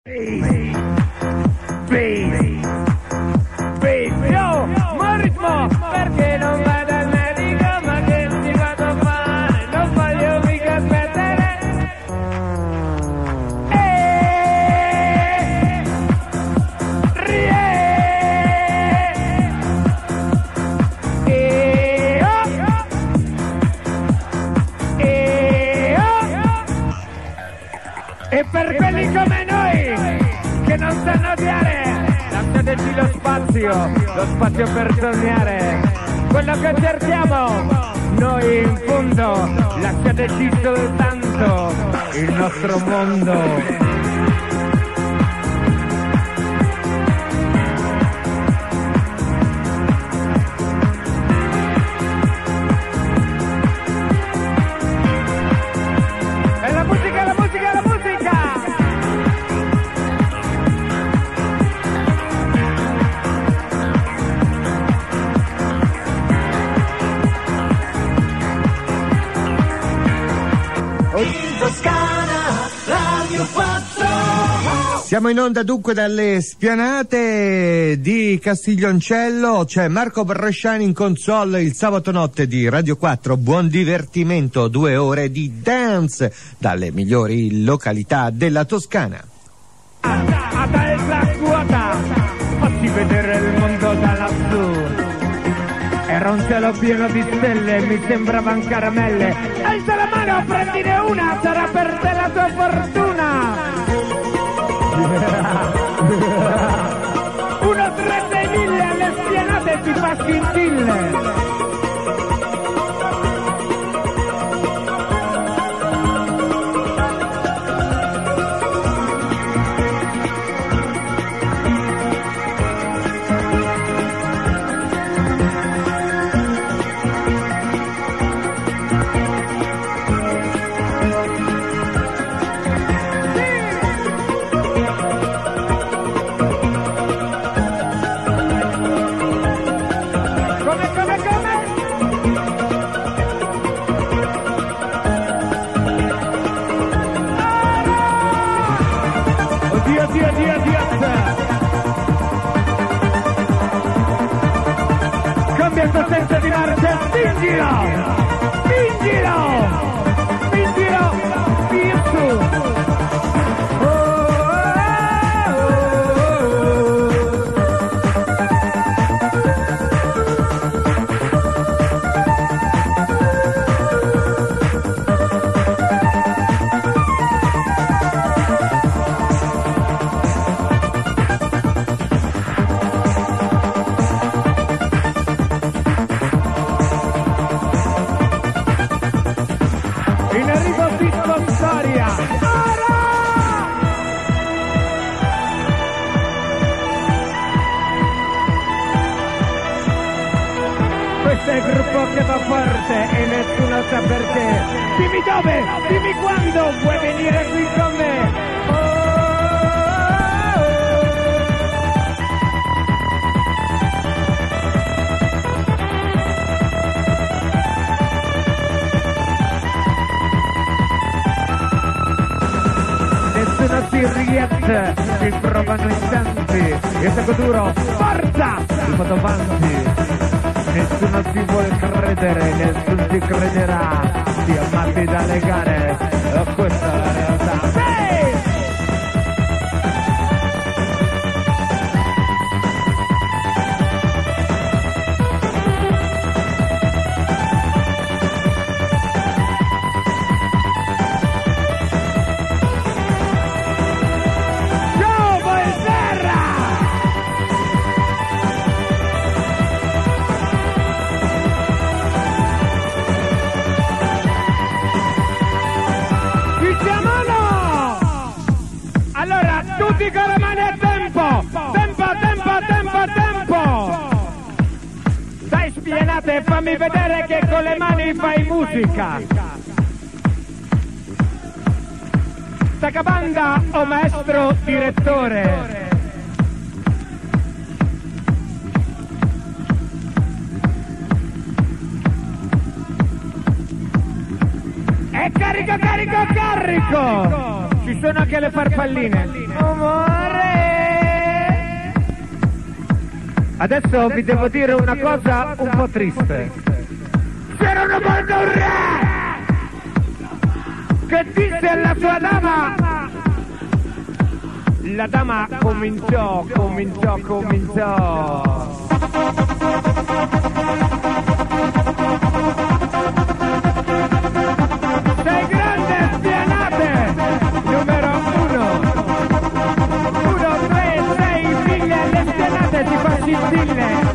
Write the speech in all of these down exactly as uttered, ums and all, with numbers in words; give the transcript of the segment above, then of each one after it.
Yo, ma ritmo, perché non vado al medico, ma che ci vado a fare? Non voglio mica aspettare. Eeeh, rie, e oh, e oh, e per quelli come noi che non sanno odiare, lasciateci lo spazio, lo spazio per sognare, quello che cerchiamo, noi in fondo, lasciateci soltanto il nostro mondo. Siamo in onda dunque dalle spianate di Castiglioncello, c'è Marco Bresciani in console il sabato notte di Radio quattro, buon divertimento, due ore di dance dalle migliori località della Toscana. Ada è la quota, fatti vedere il mondo da lassù. Era un cielo pieno di stelle, mi sembravan caramelle. Alza la mano, prendine una, sarà per te la tua fortuna. Uno tre sei mille alle spianate si fa scintille. Senza di marcia, spingilo! Spingilo! Spingilo! Via su! Che va forte e nessuno sa perché. Dimmi dove, dimmi quando vuoi venire qui con me. Oh, oh. Nessuno si riesce, si provano in tanti. Io seguo duro, forza! Il vado avanti. Nessuno ci vuole credere, nessuno ci crederà, ti ammatti da legare, e questa è la realtà. Sì! Tutti con le mani a tempo! Tempo, tempo, tempo, tempo! Stai spianate e fammi vedere che con le mani fai musica! Stacabanda o maestro direttore? E carico, carico, carico! Ci sono anche le farfalline. Oh, Adesso vi devo dire una cosa un po' triste. C'era una volta un re che disse alla sua dama. La dama cominciò, cominciò, cominciò. Sei grande spianate, numero uno. Uno, tre, sei figlie alle spianate, ti fa scintille.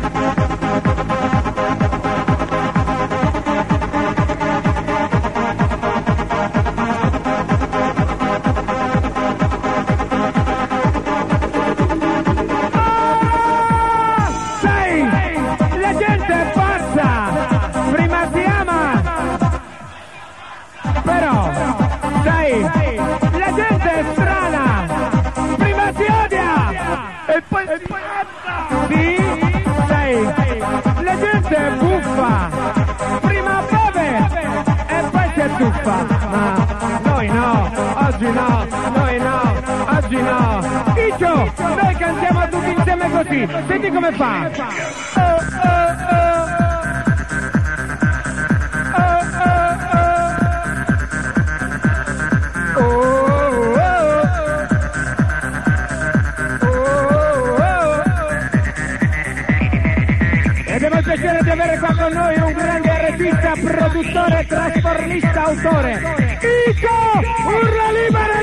Prima beve e poi si attuffa. Ma noi no, oggi no, noi no, oggi no. Icio, noi cantiamo tutti insieme così. Senti come fa. Oh, oh, oh. Oh, oh, oh. Oh, oh, oh. E devo piacere di avere qua con noi un grande artista, produttore, trasformista, autore. Ico, urla libera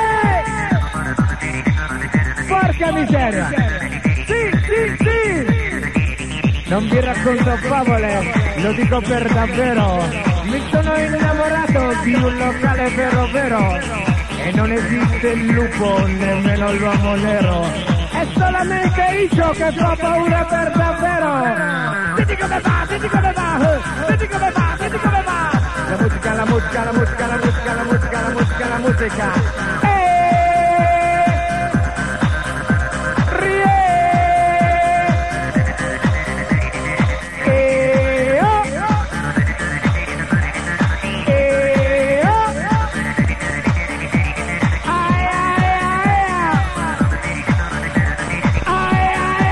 dai! Porca miseria! Sì, sì, sì! Non vi racconto favole, lo dico per davvero. Mi sono innamorato di un locale vero vero. E non esiste il lupo, nemmeno l'uomo nero. È solamente Icio che fa paura per davvero. Senti come va, senti come va, senti come va, senti come va. La musica, la musica, la musica, la musica, la musica, la musica, la musica. E... Rie... E... Oh... E... Oh... Ai ai ai ai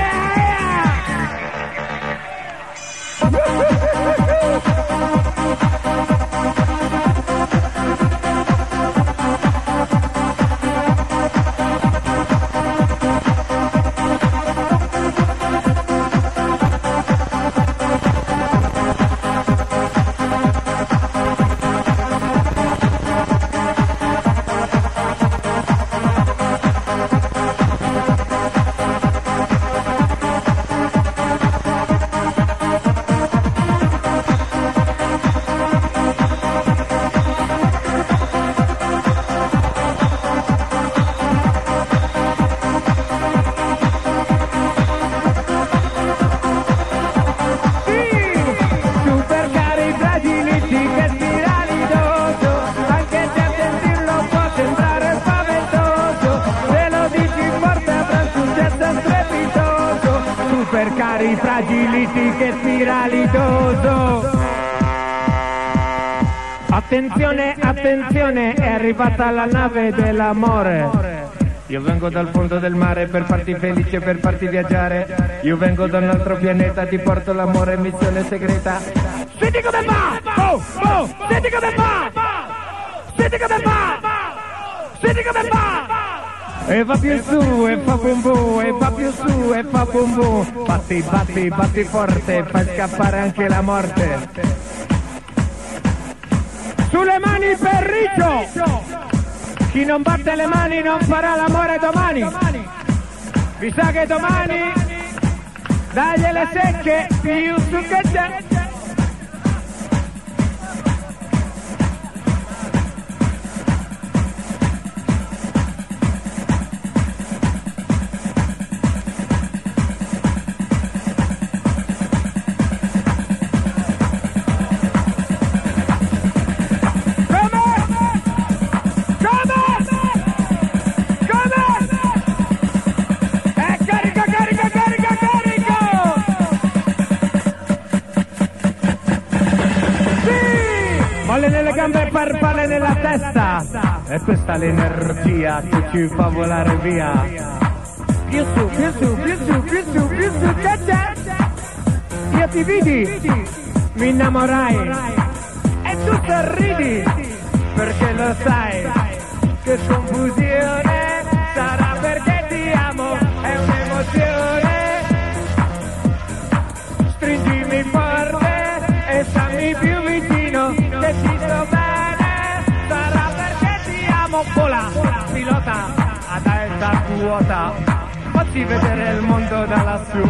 cari fragiliti che spiralidoso. Attenzione, attenzione, è arrivata la nave dell'amore. Io vengo dal fondo del mare per farti felice, per farti viaggiare. Io vengo da un altro pianeta, ti porto l'amore, missione segreta. Senti come va! Oh, oh, senti come va! Senti come va! Senti come va! E va più su, e fa bum bum, e va più su, e fa bum bum. Batti, batti, batti forte, fai scappare anche la morte. Sulle mani per Riccio! Chi non batte le mani non farà l'amore domani. Mi sa che domani dagli le secche più su che c'è. Nelle gambe e farfalle nella testa, e questa è l'energia che ci fa volare via. più su, più su, più su, più su, più su, c'è, c'è. Io ti vidi, mi innamorai e tu sorridi, perché lo sai che confusione sarà perché ti amo, è un'emozione. Stringimi forte e stammi più vicino, che ci sto bene, sarà perché ti amo. Vola, pilota ad alta quota, facci vedere il mondo da lassù.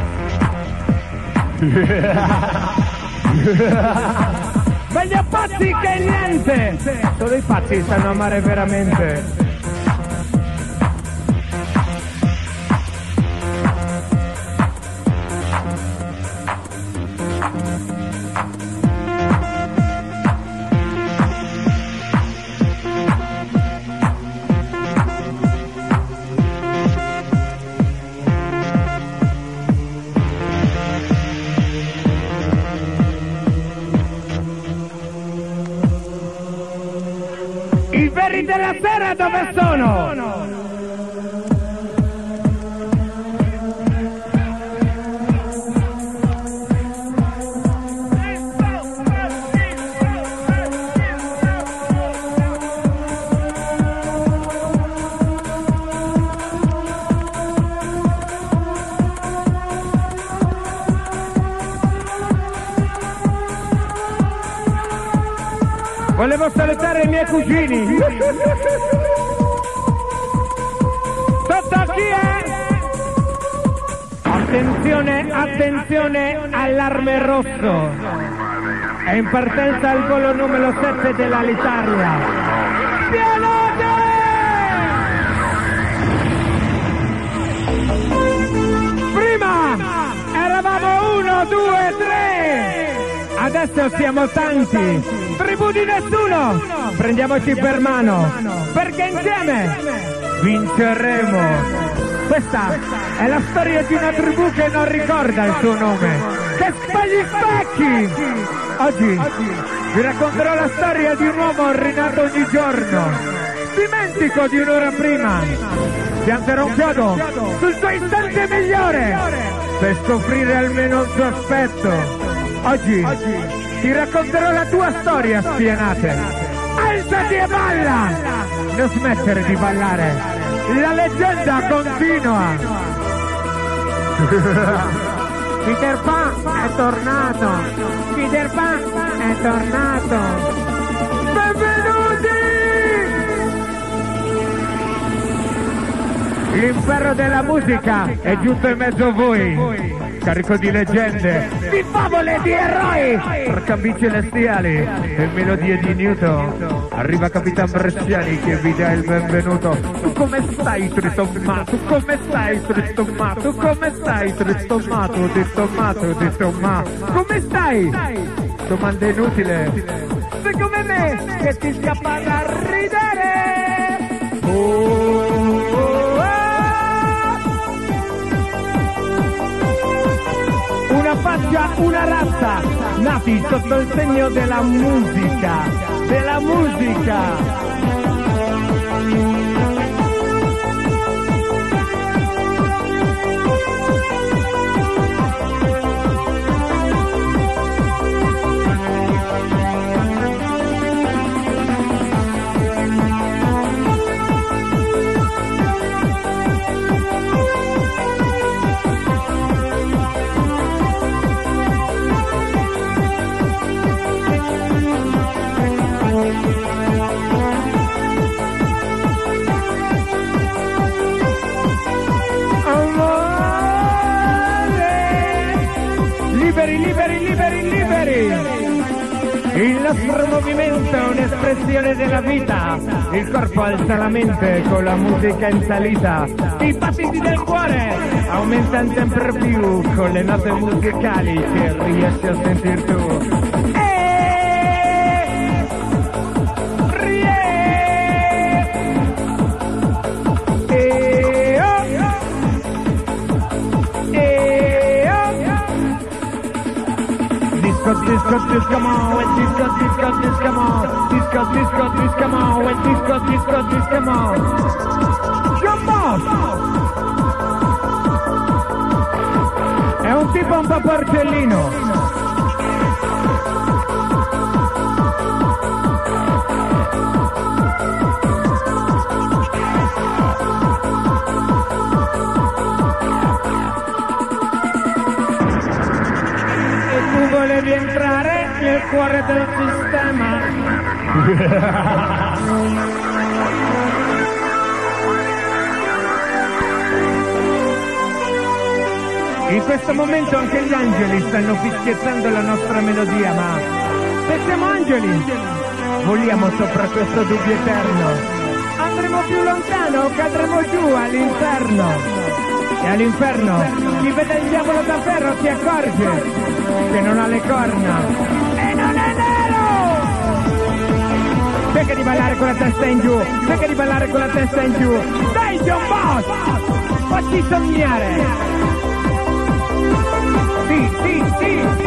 Meglio pazzi che niente, solo i pazzi sanno amare veramente. I veri della sera dove sono? Volevo salutare i miei cugini. Sotto chi è? Attenzione, attenzione, allarme rosso. È in partenza il volo numero sette dell'Alitalia. Pianote! Prima eravamo uno, due, tre. Adesso siamo tanti. Tribù di nessuno, prendiamoci per mano, perché insieme vinceremo. Questa è la storia di una tribù che non ricorda il suo nome, che spegli specchi. Oggi vi racconterò la storia di un uomo rinato ogni giorno. Dimentico di un'ora prima, pianterò un chiodo sul tuo istante migliore per scoprire almeno il tuo aspetto. Oggi ti racconterò la tua storia, spianate. Alzati e balla! Non smettere di ballare. La leggenda continua. Peter Pan è tornato. Peter Pan è tornato. Benvenuti! L'impero della musica è giunto in mezzo a voi. Carico di leggende, di favole, di eroi, arcambi celestiali e melodie di Newton. Arriva Capitan Bresciani che vi dà il benvenuto. Tu come stai, Tristommato? Tu come stai, Tristommato? Tu come stai, Tristommato? Tristommato, Tristommato. Come stai? Domanda inutile. Sei come me che ti scappa da ridere. Oh. Una faccia, una razza, nati sotto il segno della musica, della musica. Liberi, liberi, liberi, liberi! Il nostro movimento è un'espressione della vita. Il corpo alza la mente con la musica in salita. I battiti del cuore aumentano sempre più con le note musicali che riesci a sentir tu. Disco, disco, mo, e disco, disco, disco, mo, disco, disco, disco, mo, e disco, disco, disco, mo. Jumbo! pompa porcellino. Volevi entrare nel cuore del sistema. In questo momento anche gli angeli stanno fischiettando la nostra melodia, ma se siamo angeli voliamo sopra questo dubbio eterno. Andremo più lontano o cadremo giù all'inferno. E all'inferno chi vede il diavolo davvero si accorge che non ha le corna e non è nero. Cerca di ballare con la testa in giù, cerca di ballare con la testa in giù. Dai John Boss, facci sognare. Sì, sì, sì.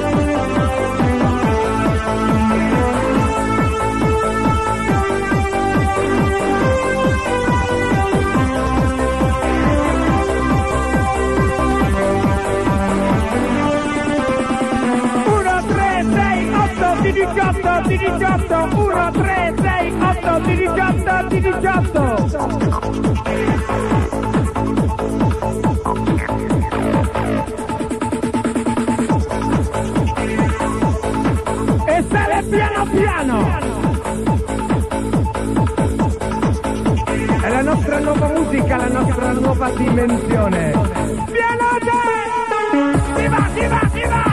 Di diciotto, di diciotto, uno, tre, sei, otto, di diciotto, di diciotto. E sale piano piano. È la nostra nuova musica, la nostra nuova dimensione. Piano te! Si va, si va, si va!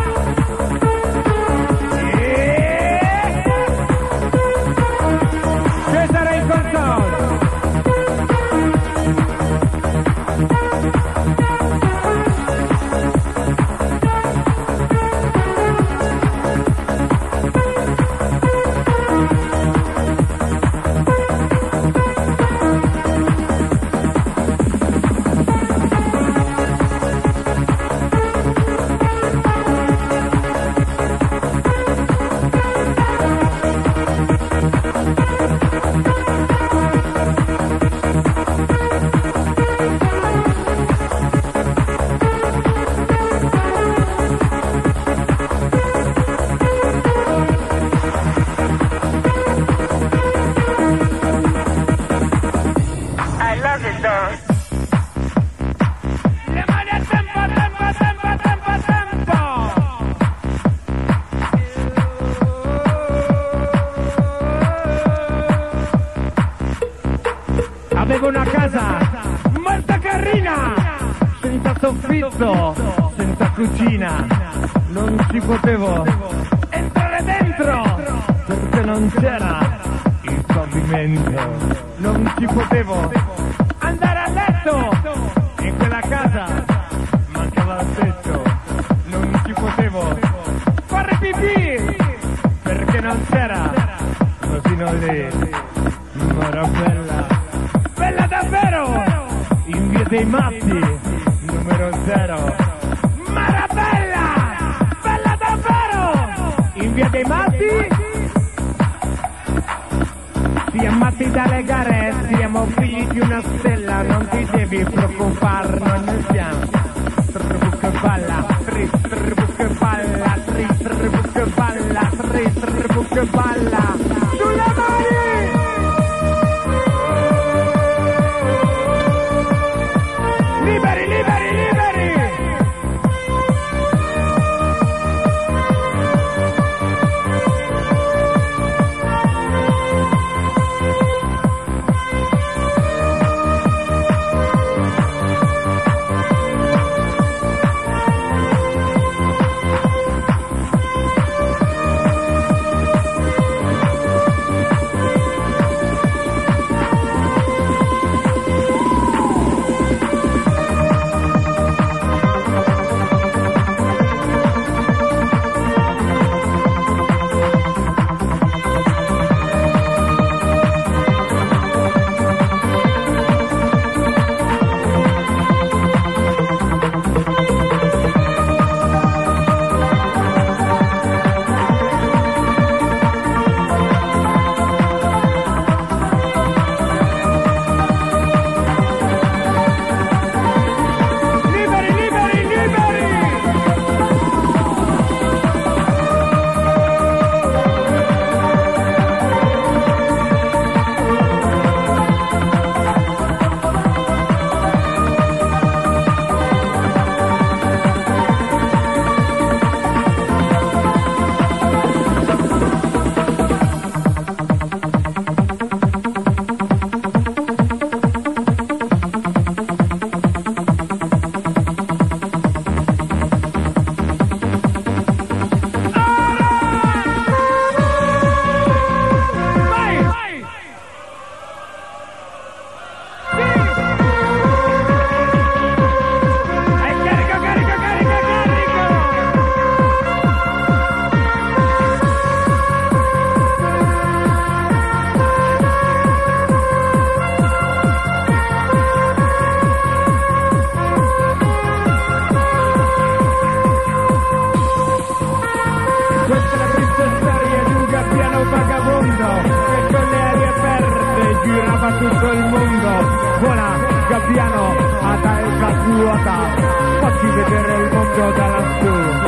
Avevo una casa molto carina, senza soffitto, senza cucina. Non ci potevo entrare dentro perché non c'era il pavimento. Non ci potevo andare a letto in quella casa, mancava il tetto. Non ci potevo fare pipì perché non c'era l'asino lì. Marabella, bella davvero, in via dei Matti, numero zero. Marabella, bella davvero, in via dei Matti. Siamo matti da legare, siamo figli di una stella, non ti devi preoccupare, non siamo. Tribu che balla, tri, tribu che balla, tri, tribu che balla, tri, tribu che balla. Sulle mani! Liberi, liberi, liberi! vuota, facci vedere il mondo da lassù.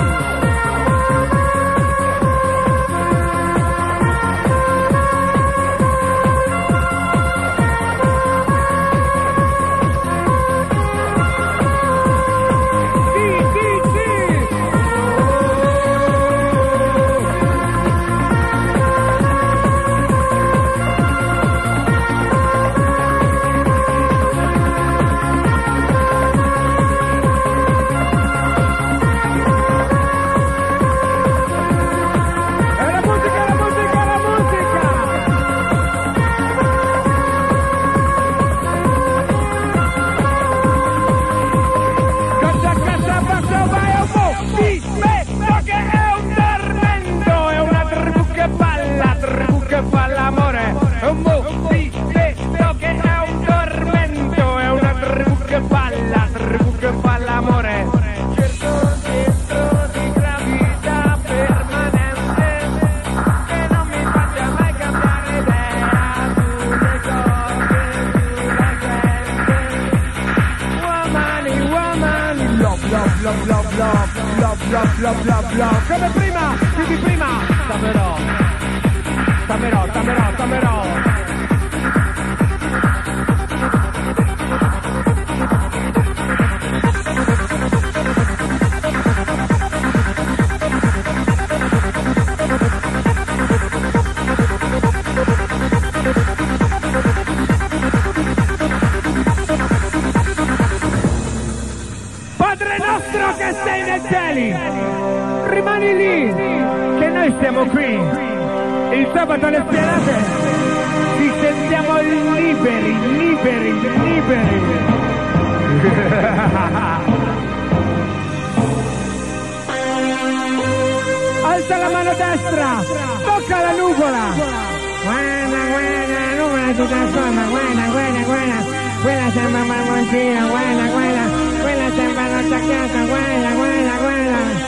Love, love, love, come prima, più di prima, tamerò, tamerò, tamerò, tamerò. Padre nostro che sei nei cieli, rimani lì, che noi siamo qui. Il sabato alle spianate ci sentiamo liberi, liberi, liberi. Alza la mano destra, tocca la nuvola. Guarda, guarda, la nuvola si trasforma, guarda, guarda, guarda. Quella sembra un marmoncino, guarda, guarda. Quella sembra una attaccata, guarda, guarda, guarda.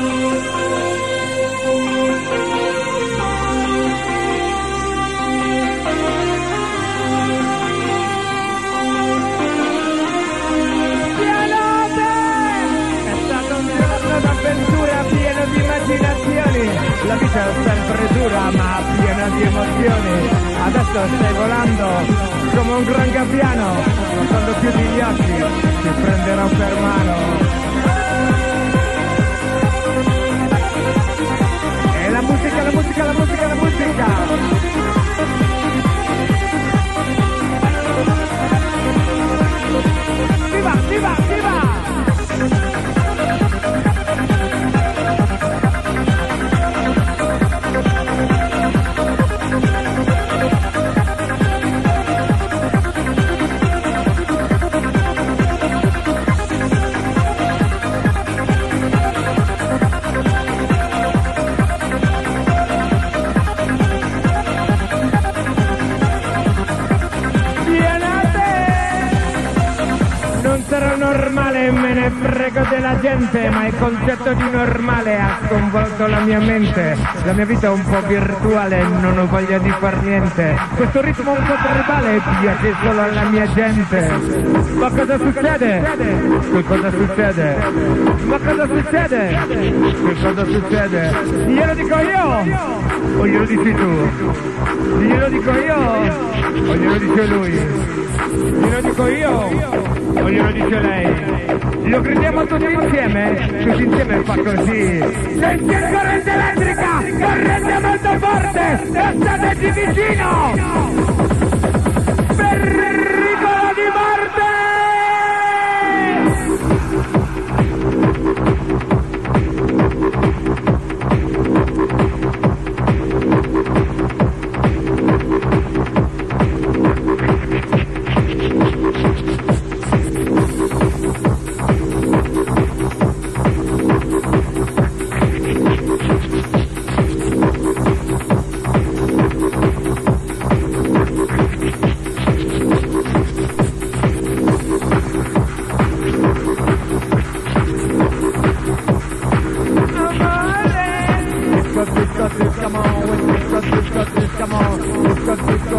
D'avventura pieno di immaginazioni, la vita è sempre dura ma piena di emozioni. Adesso stai volando come un gran gabbiano, quando chiudi gli occhi ti prenderò per mano. E la musica, la musica, la musica, la musica. Viva, viva, viva! Normale, me ne frego della gente, ma il concetto di normale ha sconvolto la mia mente. La mia vita è un po' virtuale, non ho voglia di far niente. Questo ritmo un po' tribale piace solo alla mia gente. Ma cosa succede? Che cosa succede? Ma cosa succede? Che cosa succede? Glielo dico io o glielo dici tu? Glielo dico io o glielo dice lui? Glielo dico io o glielo dice lei? Lo gridiamo tutti insieme? Tutti insieme fa così. Senti il corrente elettrica, corrente molto forte, e stateci vicino! Pericolo di morte!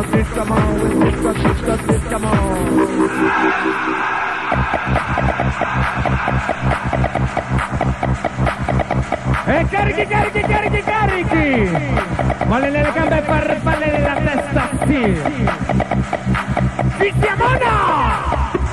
Come on. E carichi, carichi, carichi, carichi! Molle nelle gambe e farfalle nella testa, sì! Ci siamo o no?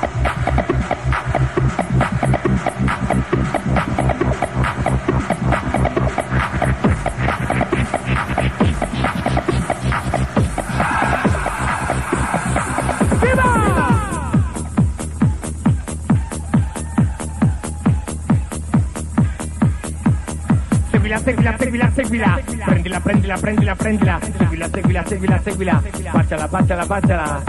Seguila, seguila, seguila, prendila, prendila, prendila, prendila, seguila, seguila, seguila, seguila, baciala, baciala, baciala.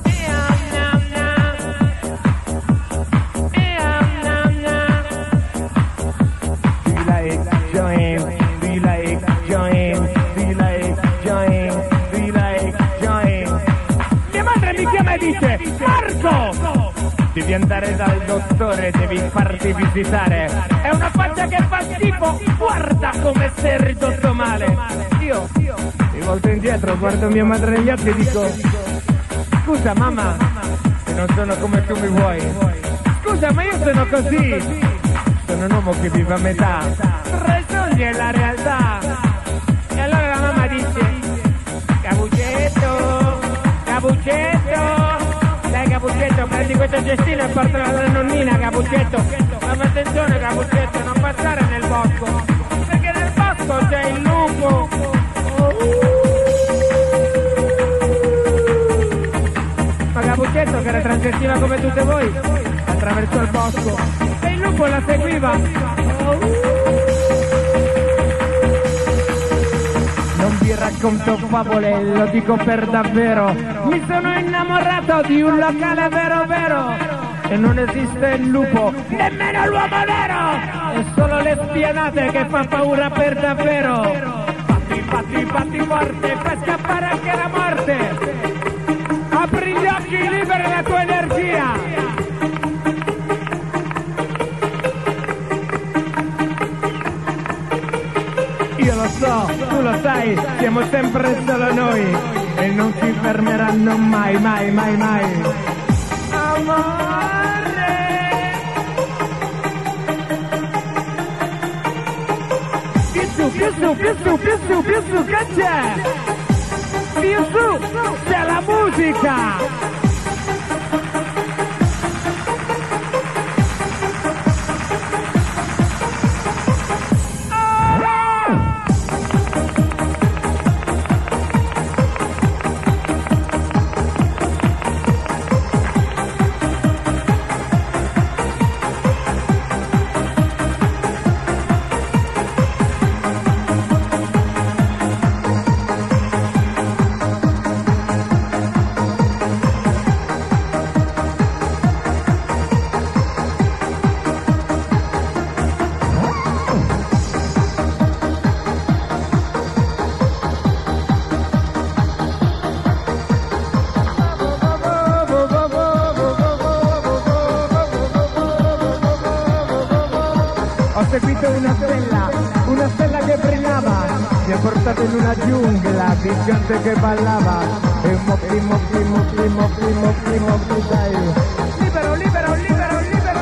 Do you like join? Do you like join? Do you like join? Do you like join? Mia madre mi chiama e dice, Marco! Devi andare dal dottore, devi farti visitare. È una faccia che fa schifo, guarda come sei ridotto male. Io mi volto indietro, guardo mia madre negli occhi e dico, scusa mamma, se non sono come tu mi vuoi. Scusa, ma io sono così. Sono un uomo che vive a metà. Tra i sogni e la realtà. E allora la mamma dice, Capuccetto, Capuccetto. Dai Capuccetto, prendi questo cestino e portalo alla nonnina, Capuccetto. Fammi attenzione Capuccetto, non passare nel bosco, perché nel bosco c'è il lupo. Ma Capuccetto, che era transestiva come tutte voi, attraversò il bosco e il lupo la seguiva. Non vi racconto favole, lo dico per davvero. Mi sono innamorato di un locale vero vero. E non esiste il lupo, nemmeno l'uomo nero. È solo le spianate che fa paura per davvero. Batti, batti, batti forte, fai scappare anche la morte. Apri gli occhi, libera la tua energia. Io lo so, tu lo sai, siamo sempre solo noi e non ci fermeranno mai, mai, mai, mai. Amore! Più su, più su, più su, più su, più su, che c'è? Più su, c'è la musica! Ho seguito una stella, una stella che brillava, mi ha portato in una giungla di gente che ballava e moppi, moppi, moppi, moppi, moppi, moppi, dai. Libero, libero, libero, libero,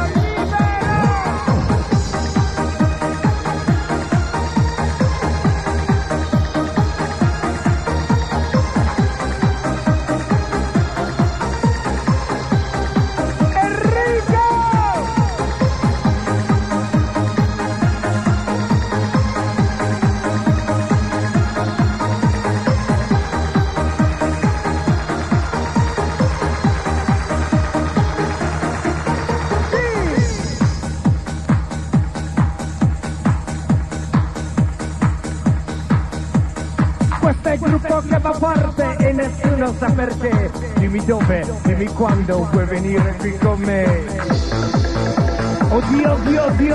Questo è il gruppo che va forte e nessuno sa perché. Dimmi dove, dimmi quando vuoi venire qui con me. Oddio, oddio, oddio.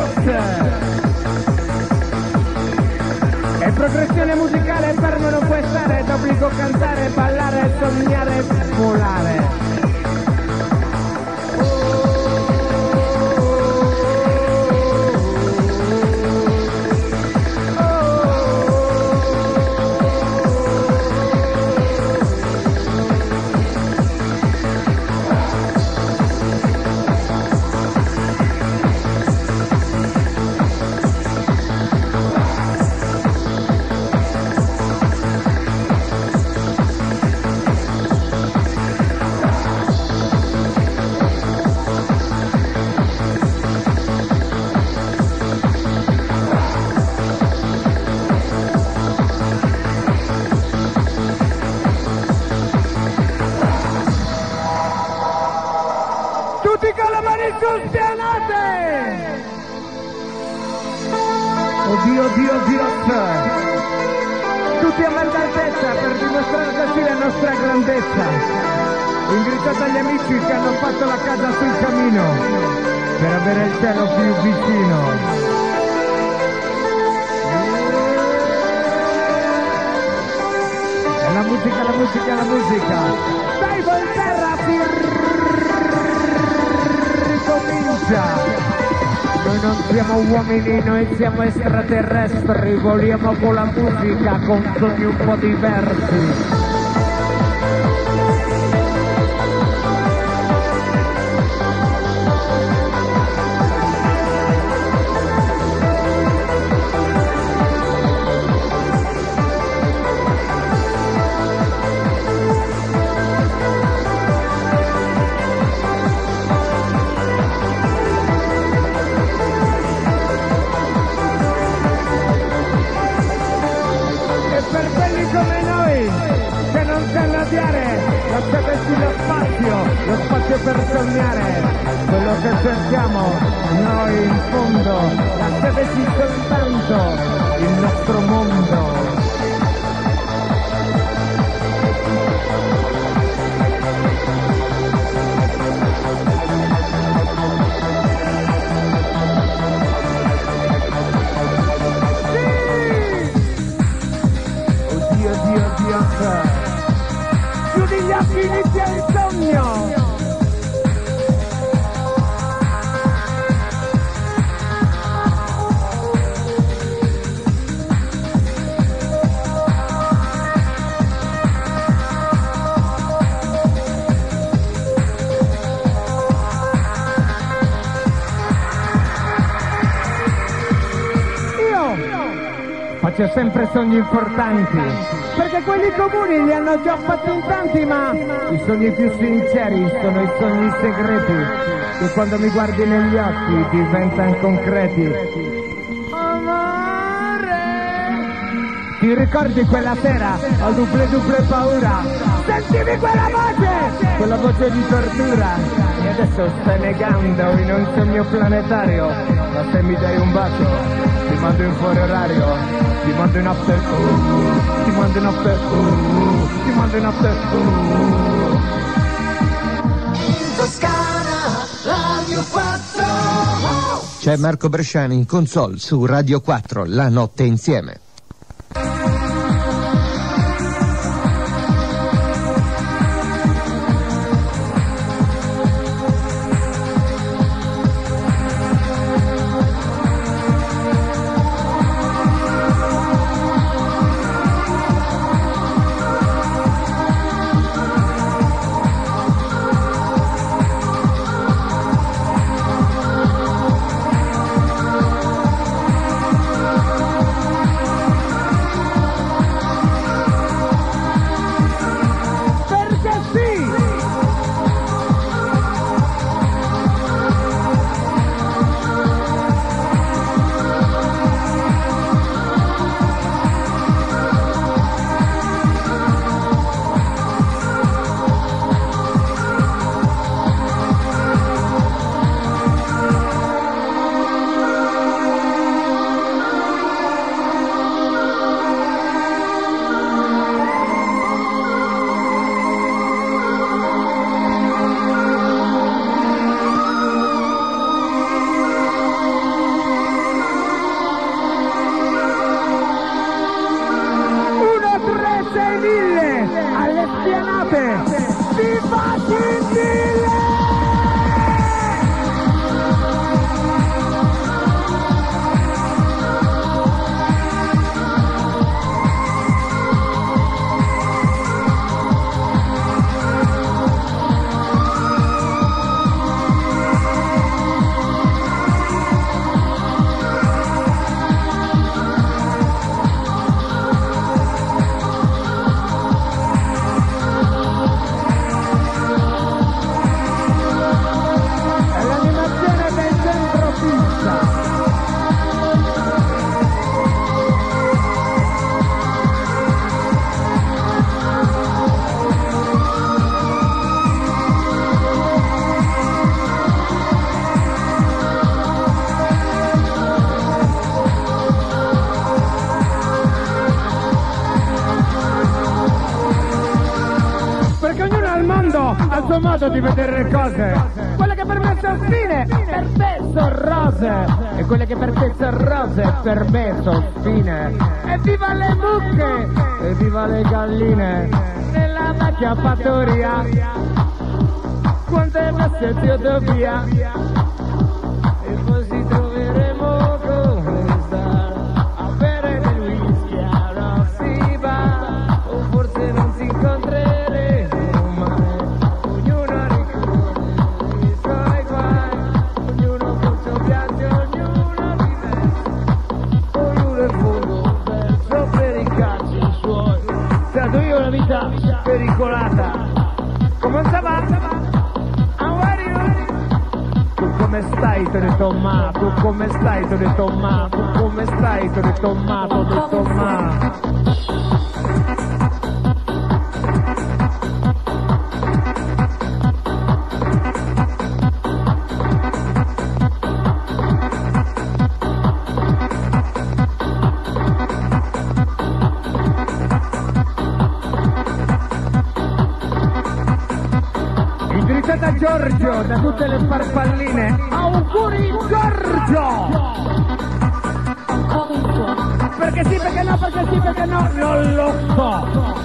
È progressione musicale, fermo non puoi stare, d'obbligo cantare, ballare, sognare, volare. mani su spianate! Oddio, oddio, oddio, tutti a mezza altezza per dimostrare così la nostra grandezza. Invitato agli amici che hanno fatto la casa sul camino per avere il cielo più vicino. E la musica, la musica, la musica. Dai, Volterra, si ricomincia. Noi non siamo uomini, noi siamo extraterrestri, voliamo con la musica, con sogni un po' diversi. Lasciate sullo spazio, lo spazio per sognare, quello che cerchiamo noi in fondo, lasciateci soltanto il nostro mondo. Sì! Oddio, oddio, oddio. Chiudi gli occhi, inizia il sogno! Faccio sempre sogni importanti, perché quelli comuni li hanno già fatti in tanti, ma i sogni più sinceri sono i sogni segreti, che quando mi guardi negli occhi diventano concreti. Amore, ti ricordi quella sera ho duple duple paura? Sentivi quella voce, quella voce di tortura, e adesso stai negando in un sogno planetario, ma se mi dai un bacio ti mando in fuori orario. Ti mando in after, uh, ti mando in after, uh, ti mando in after, uh. Toscana, Radio quattro. C'è Marco Bresciani in console su Radio quattro, la notte insieme. suo modo di vedere le cose. Quelle che per me sono fine, per te sono rose. E quelle che per te sono rose, per me sono fine. E viva le mucche, e viva le galline, nella vecchia fattoria. Quante masse ti do via, e poi ci troveremo come sta, a bere del whisky a Rossiva, o forse non si incontreremo mai. Ognuno ricorda i suoi guai, ognuno col suo viaggio, ognuno diverso, ognuno in fondo verso per i cacci suoi. Stato io una vita pericolata, come un sabato. Come stai, te ne tomma, tu come stai, te ne tomma, tu come stai, te ne tomma, te ne tomma. Da Giorgio, da tutte le farfalline, auguri Giorgio! Perché sì, perché no, perché sì, perché no, non lo so!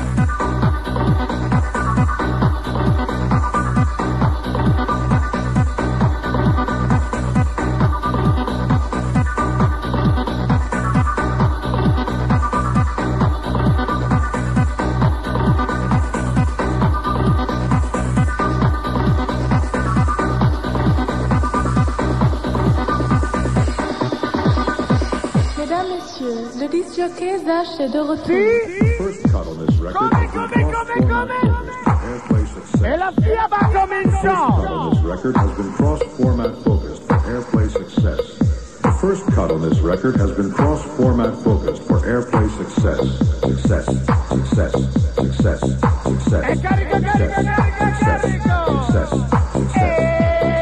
Le disc jockey Zach est de retour. Sì? Come, come, come, come? E la fiaba cominciò! This record has been cross-format focused for airplay success. The first cut on this record has been cross-format focused for airplay success. Success, success, success, success. E carico, carico, carico, carico! Success, success.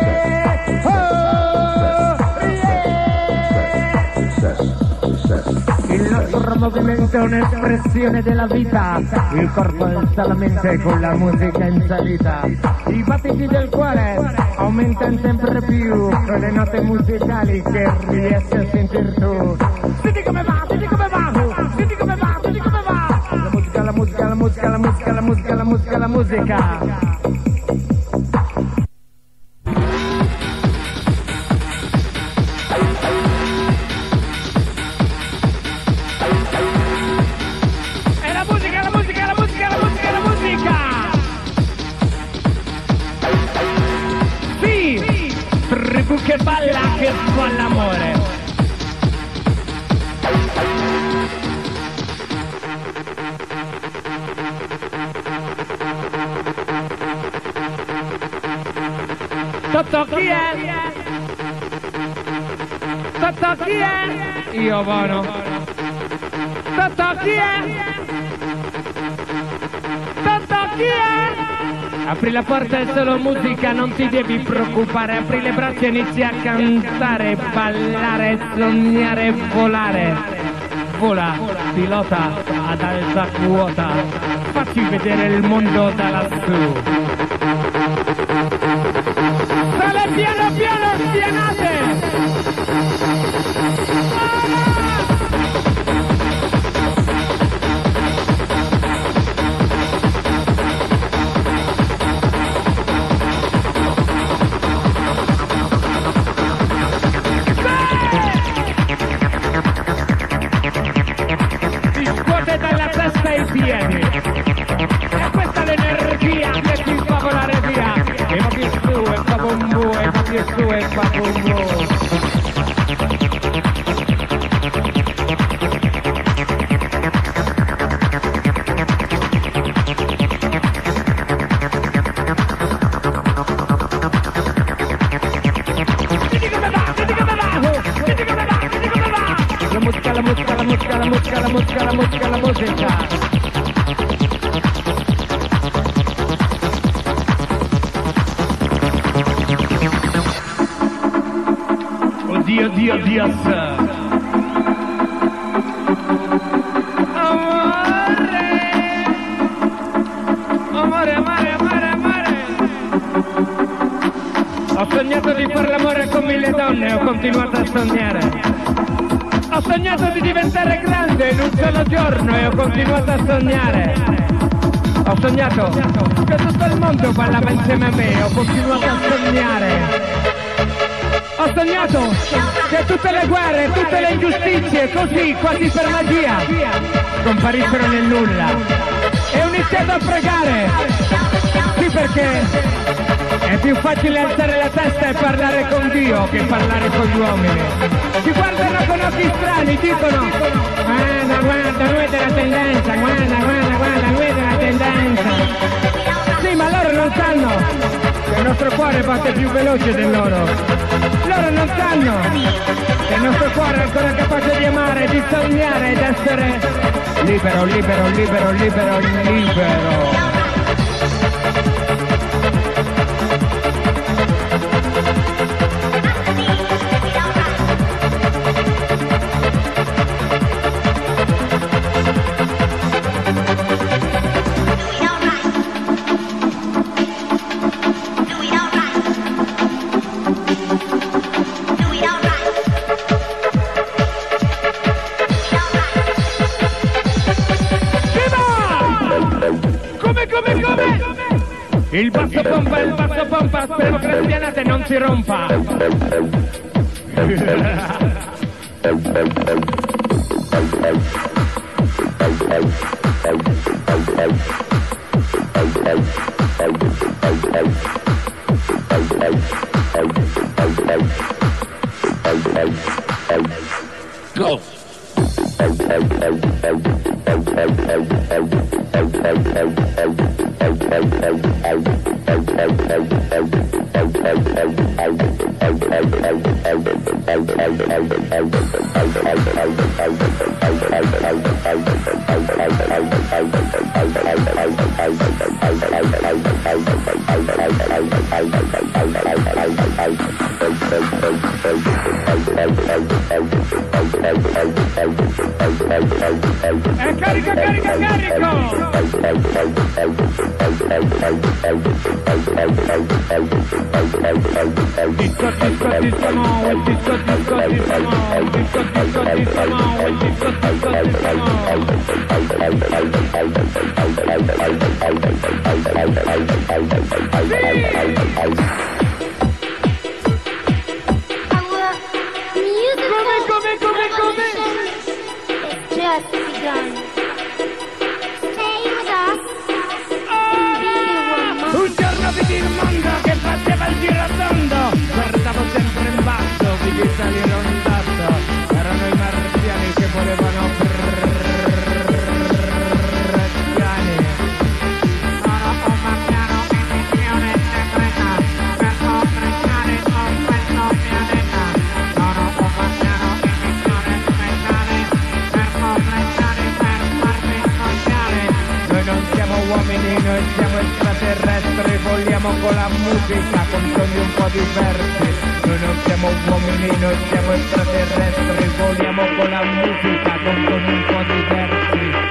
Il nostro movimento è un'espressione della vita, il corpo alza la mente con la musica in salita, i battiti del cuore aumentano sempre più con le note musicali che riesci a sentir tu. Senti come va, senti come va, senti come va, senti come va. La musica, la musica, la musica, la musica, la musica, la musica, la musica. Che balla, che fa l'amore. Totò chi è? Totò chi è? Io buono. Totò chi è? Totò chi è? Apri la porta, è solo musica, non ti devi preoccupare. Apri le braccia e inizi a cantare, ballare, sognare, volare. Vola, pilota ad alta quota, facci vedere il mondo da lassù. Sale piano piano, spianate! Piedi. E questa è l'energia che ti fa volare via. E va più su e fa bumbu, e va più su e fa bumbu. Senti come va, senti come va, senti come va, senti come va. La musica, la musica, la musica, la musica, la musica, la musica, la musica. Dio, Dio, Dio, amore, amore, amore, amore, amore. Ho sognato di far l'amore con mille donne, ho continuato a sognare. Ho sognato di diventare grande in un solo giorno e ho continuato a sognare. Ho sognato che tutto il mondo ballava insieme a me e ho continuato a sognare. Ho sognato che tutte le guerre, tutte le ingiustizie, così, quasi per magia, scomparissero nel nulla. E ho iniziato a pregare. Sì, perché è più facile alzare la testa e parlare con Dio che parlare con gli uomini. Ci guardano con occhi strani, dicono: guarda, guarda, lui è della tendenza, guarda, guarda, guarda, lui è della tendenza. Sì, ma loro non sanno che il nostro cuore batte più veloce del loro. Loro non sanno che il nostro cuore è ancora capace di amare, di sognare ed essere libero, libero, libero, libero, libero. Il basso pompa, il basso pompa, spero che la spianata non si rompa. Go! Eh, carica, carica, carico! Disco, disco, disco, no, il disco, disco, disco, no, il disco, disco, disco, no, il disco, disco, disco, Come, come, come, come? It's just begun. Stay with us. Un giorno vidi il mondo che faceva il girotondo, guardavo sempre in basso, vidi salire un tasto, erano i marziani che volevano persiani. Sono un marziano in missione segreta, per comprendere con questo pianeta. Sono un marziano in missione speciale, per comprendere, per farmi sognare. Noi non siamo uomini, noi siamo extraterrestri, vogliamo con la musica, con sogni un po' diversi. Noi non siamo uomini, noi siamo extraterrestri, vogliamo con la musica, con sogni un po' diversi.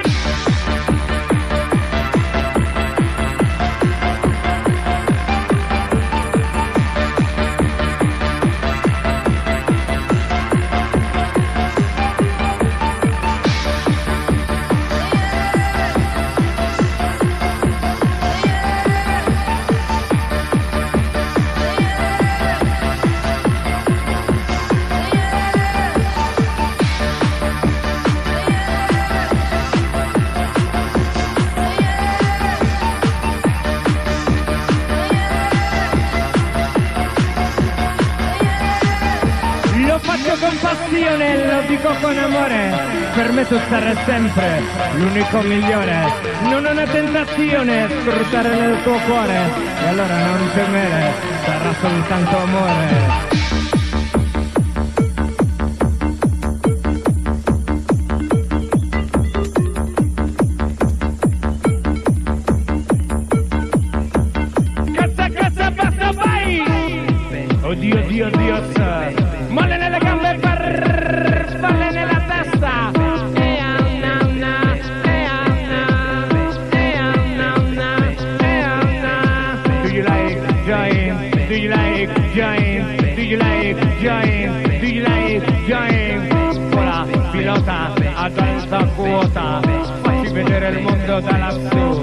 Con passione, lo dico con amore, per me tu sarai sempre l'unico migliore. Non è una tentazione scrutare nel tuo cuore, e allora non temere, sarà soltanto amore. Cazza, cazza, basta, vai! Oddio, Dio, Dio, sa. Molle nelle gambe per spalle nella testa. E anna, e anna, e anna, e anna. Do you like joy? Do you like joy? join, D J join, con la pilota ad alta quota, facci vedere il mondo da lassù.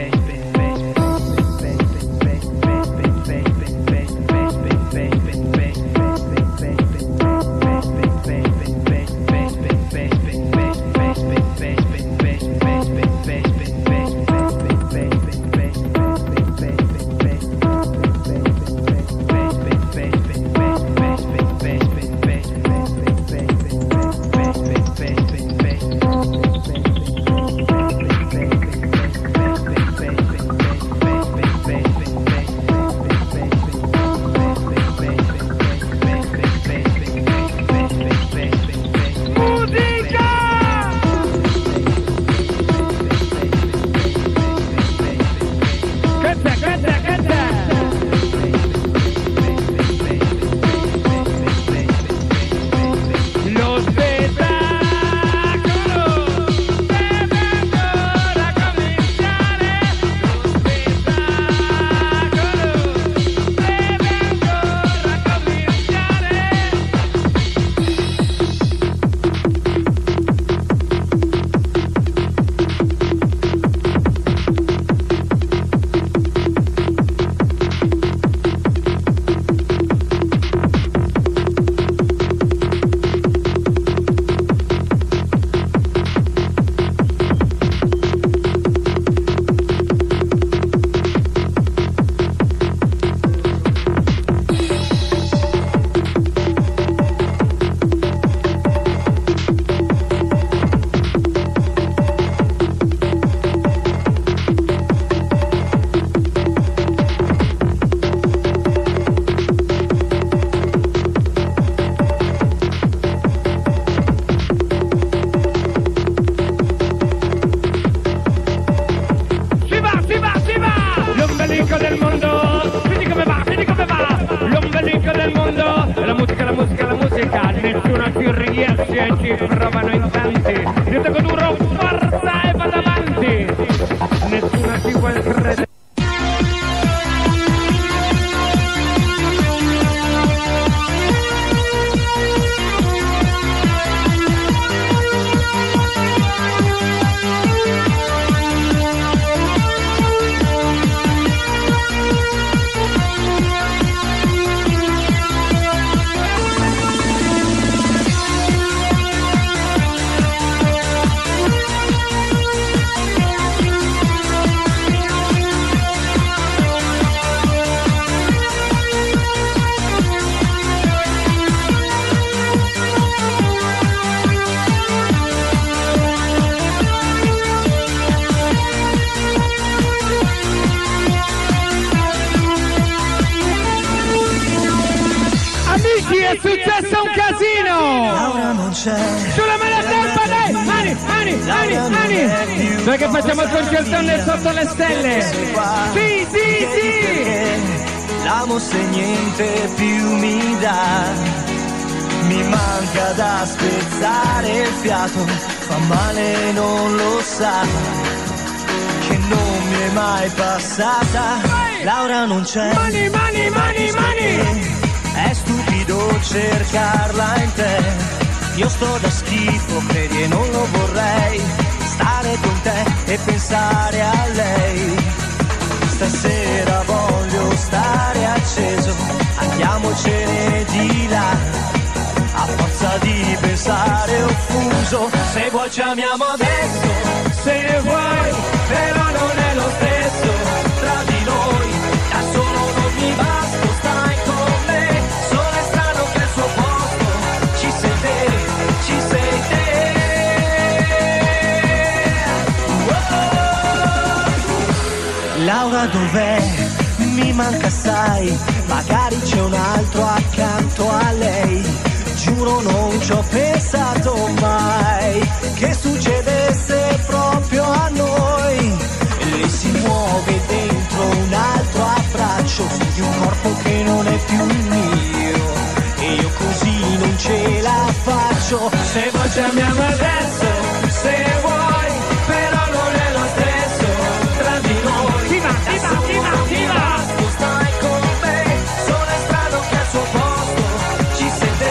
È successo un casino! Laura non c'è. Sulla mano a tempo, dai! Mani, mani, mani, mani! Noi che facciamo il concertone sotto le stelle! Sì, sì, sì! L'amo se niente più mi dà. Mi manca da spezzare il fiato. Fa male, non lo sa. Che non mi è mai passata. Laura non c'è. Mani, mani, mani, mani! È stupido cercarla in te. Io sto da schifo, credi e non lo vorrei. Stare con te e pensare a lei. Stasera voglio stare acceso. Andiamocene di là. A forza di pensare offuso. Se vuoi ci amiamo adesso. Se vuoi, però non è lo stesso. Tra di noi, da solo non mi basta. Stai con me. Solo è strano che al suo posto ci sei te, ci sei te. Oh. Laura dov'è? Mi manca assai. Magari c'è un altro accanto a lei. Giuro non ci ho pensato mai che succedesse proprio a noi. Lei si muove dentro un altro abbraccio di un corpo che non è più mio. E io così non ce la faccio. Se vuoi ci amiamo adesso, se vuoi, però non è lo stesso. Tra di noi, Chi va, chi va, chi va, chi va? stai con me. Solo è strano che al suo posto ci sei te.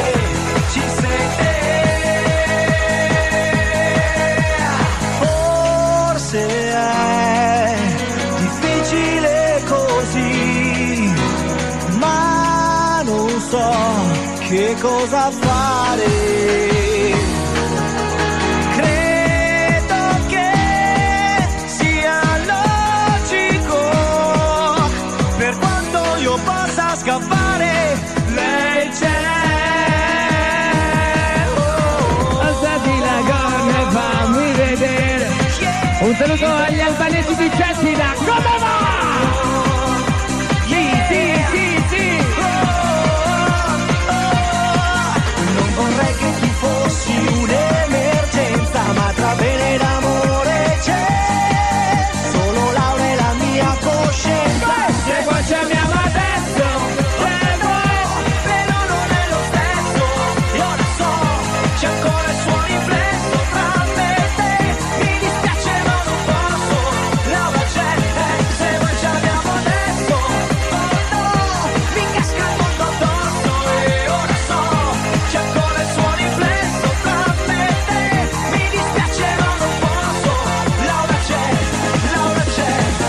che cosa fare. Credo che sia logico, per quanto io possa scappare, lei c'è. Alzati la gonna e fammi vedere. Un saluto agli albanesi di Chelsea da Come va? Sì, sì, sì, sì. Non vorrei che ti fossi un'emergenza, ma tra bene ed amore c'è solo Laura e la mia coscienza. Se poi ci amiamo adesso, Prego, però non è lo stesso. Io lo so, c'è ancora il suo riflesso tra me e te. Mi dispiace ma non posso. Laura c'è, eh, se voi ci abbiamo adesso. Oh no, mi casca il mondo addosso. E ora so, c'è ancora il suo riflesso tra me e te. Mi dispiace ma non posso. Laura c'è, Laura c'è.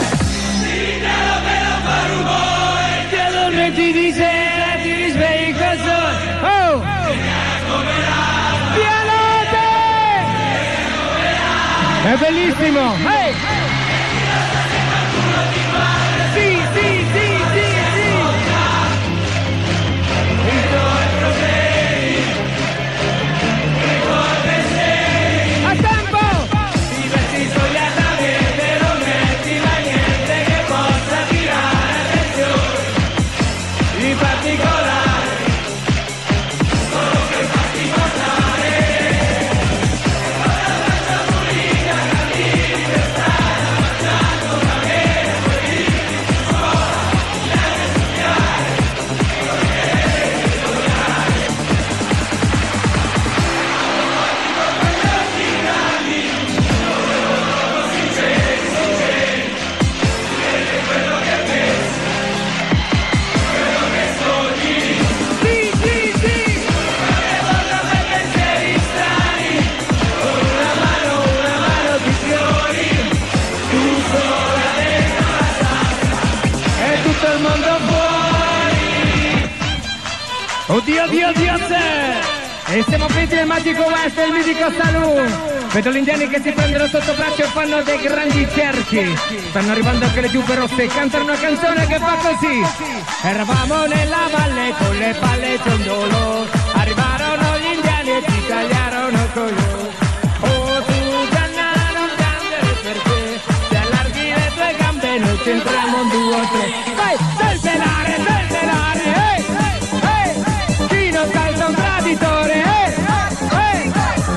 che dormiti di sera ti risvegli così. Oh! Pianote! È bellissimo! Hey! Sì, sì, sì, sì, sì! A tempo! Diverti spogliatamente, non metti mai niente che possa tirare attenzione. In particolare, solo per farti passare. La faccia pulita, cammini per strada, mangiando una vera politica. Scuola, deve studiare, non deve studiare. Sì, sì, sì! Avevo come pensieri strani, con una mano, una mano di fiori, tu sola dentro la stanza e tutto il mondo fuori. Oddio, oddio, oddio, c'è! E siamo finiti nel magico West del mitico Saloon. Vedo gli indiani che si prendono sotto braccio e fanno dei grandi cerchi. Stanno arrivando anche le giubbe rosse e cantano una canzone che fa così. Eravamo nella valle con le palle ciondolo. Arrivarono gli indiani e ci tagliarono il coglione. Oh tu Gianna non piangere perché se allarghi le tue gambe noi ci entriamo un due o tre. Vai, del pelare, del pelare, ehi, ehi, chi non salta un traditore, ehi, ehi.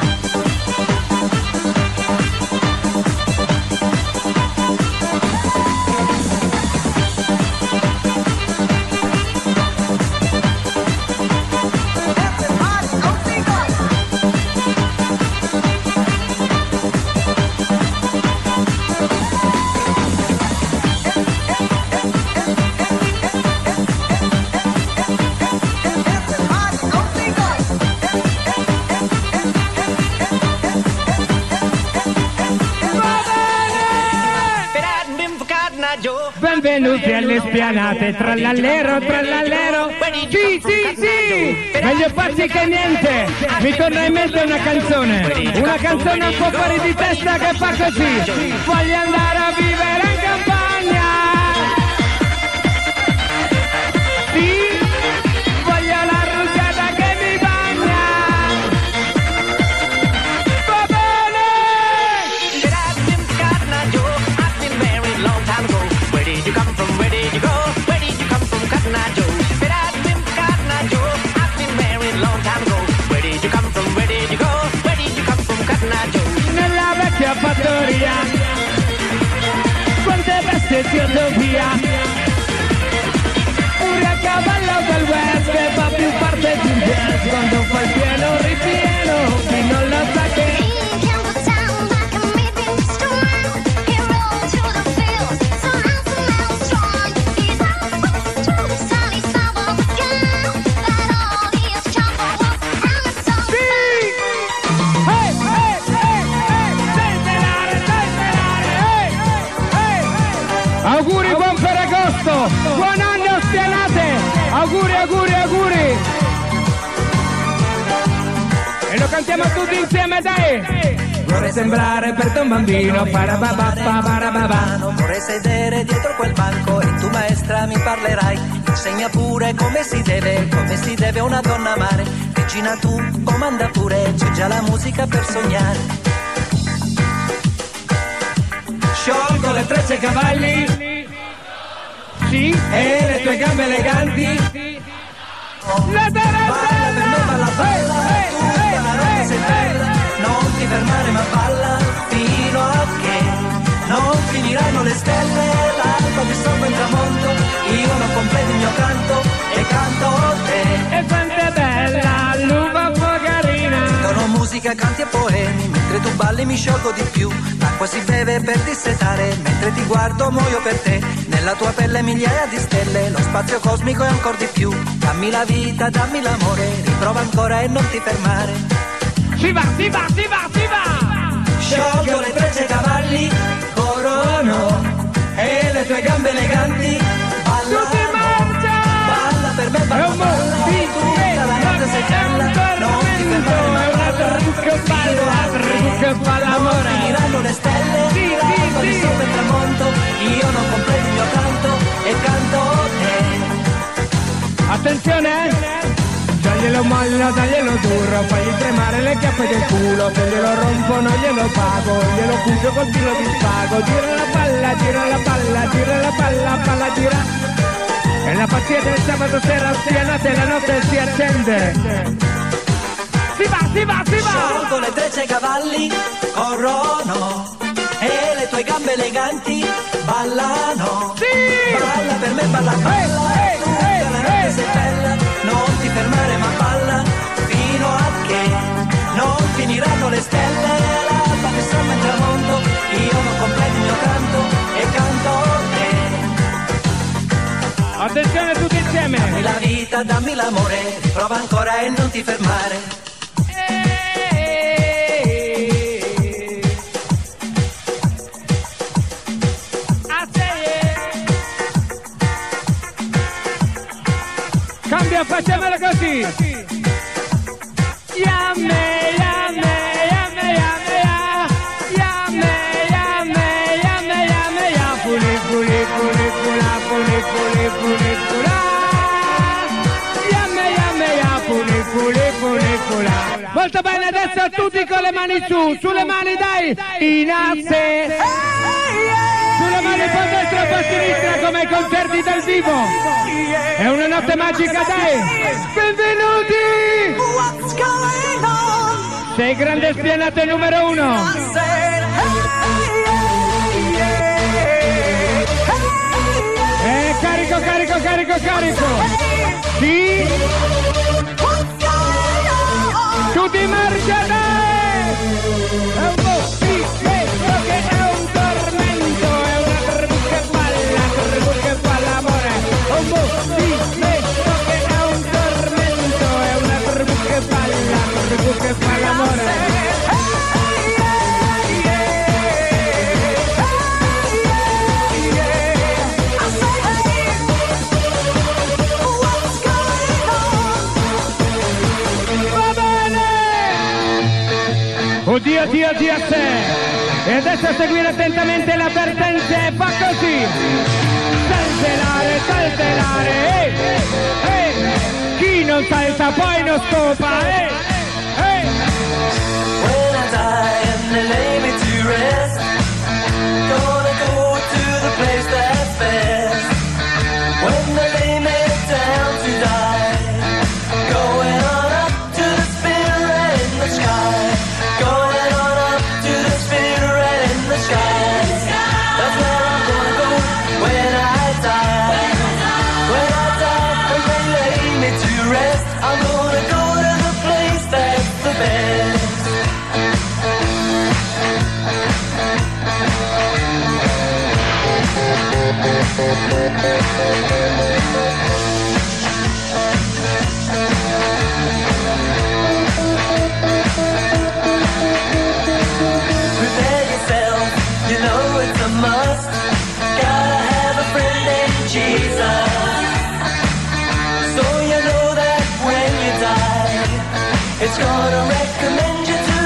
Benvenuti alle spianate, trallallero, trallallero. Sì, sì, sì, meglio farsi che niente. Mi torna in mente una canzone, una canzone un po' fuori di testa che fa così. Voglio andare a vivere in campagna. Sì, voglio la rugiada che mi bagna. Va bene! You come from, where did you go? Where did you come from, Cotton Eye Joe? Said I've been from Cotton Eye Joe. I've been married a long time ago. Where did you come from, where did you go? Where did you come from, Cotton Eye Joe? Nella vecchia fattoria, quante bestie si via. Un cavallo del West che fa più parte di un jazz. Quando fa il pieno ripieno, chi non lo sa che. Auguri, buon Ferragosto, buon anno spianate, auguri, auguri, auguri. tutti insieme, dai! Vorrei sembrare per te un bambino, parababà, parababà. Vorrei sedere dietro quel banco e tu maestra mi parlerai. Insegna pure come si deve, come si deve una donna amare. Regina tu comanda pure, c'è già la musica per sognare. Sciolgo le trecce ai cavalli, sì, e le tue gambe eleganti. La tarantella! Balla per me, balla, balla, tutta la notte sei bella. Non ti fermare ma balla fino a che non finiranno le stelle. L'alba mi sopra il tramonto, io non completo il mio canto e canto te. E quanto è bella l'uva focarina. Dono musica, canti e poemi, mentre tu balli mi sciolgo di più. L'acqua si beve per dissetare, mentre ti guardo muoio per te. Nella tua pelle migliaia di stelle, lo spazio cosmico è ancora di più. Dammi la vita, dammi l'amore, riprova ancora e non ti fermare. Si va, si va, si va, si va! Sciolgo le trecce ai cavalli, corono e le tue gambe eleganti. Balla, Tu ti mangia! balla per me, È balla, un balla, tutta la notte sei bella. Non ti fermare mai, è una tribù che balla, tribù che fa l'amore. finiranno le stelle, Sì, l'alba sì, di sì. sopra il tramonto. Io non completo il mio canto e canto te. Attenzione, eh! Daglielo mollo, daglielo duro, fagli tremare le chiappe del culo. Se glielo rompo non glielo pago, glielo cucio col filo di spago. Gira la palla, gira la palla, gira la palla, palla gira. E la pazzia del sabato sera spianate, la notte si accende. Si va, si va, si va! Sciolgo le trecce ai cavalli, corrono e le tue gambe eleganti ballano. Sì! Balla per me, balla, balla, Ehi, ehi, tutta ehi, la notte ehi. sei bella. Non ti fermare ma balla fino a che non finiranno le stelle. L'alba che somma il tramonto, io non completo il mio canto e canto te. Attenzione tutti insieme! Dammi la vita, dammi l'amore, prova ancora e non ti fermare. Cambia, facciamolo così! Yamme, yamme, yamme, yamme, ya. Yamme, yamme, yamme, yamme, ya. Puli, puli, puli, pula, puli, puli, puli, pula. Yamme, yamme, ya. Puli, puli, puli, pula. Molto bene, adesso tutti con le mani su, sulle mani dai! In asse! Sulle mani un po' destra e un po' a sinistra come ai concerti dal vivo! È una notte magica, dai! Benvenuti! What's going on? Sei grande spianato numero uno! I said, hey, yeah, hey, Eh, carico, carico, carico, carico! Sì! what's going on? Tutti marcia, dai! È un movimento che è un tormento, è una tribù che balla, tribù che fa l'amore! Un movimento che è un tormento, è una tribù che balla, tribù che fa l'amore! Va bene! Oddio, oddio, oddio a te! E adesso a seguire attentamente la partenza e fa così! Saltellare, saltellare, eh! Eh! Chi non salta poi non scopa, eh! Eh! When I die and they lay me to rest, gonna go to the place that's best. When they lay me down to die, going on up to the spirit in the sky, going on up to the spirit in the sky. That's where I'm gonna go when I die. When I die and they lay me to rest, I'm gonna go to the place that's the best. Prepare yourself, you know it's a must. Gotta have a friend named Jesus. So you know that when you die, it's gonna recommend you to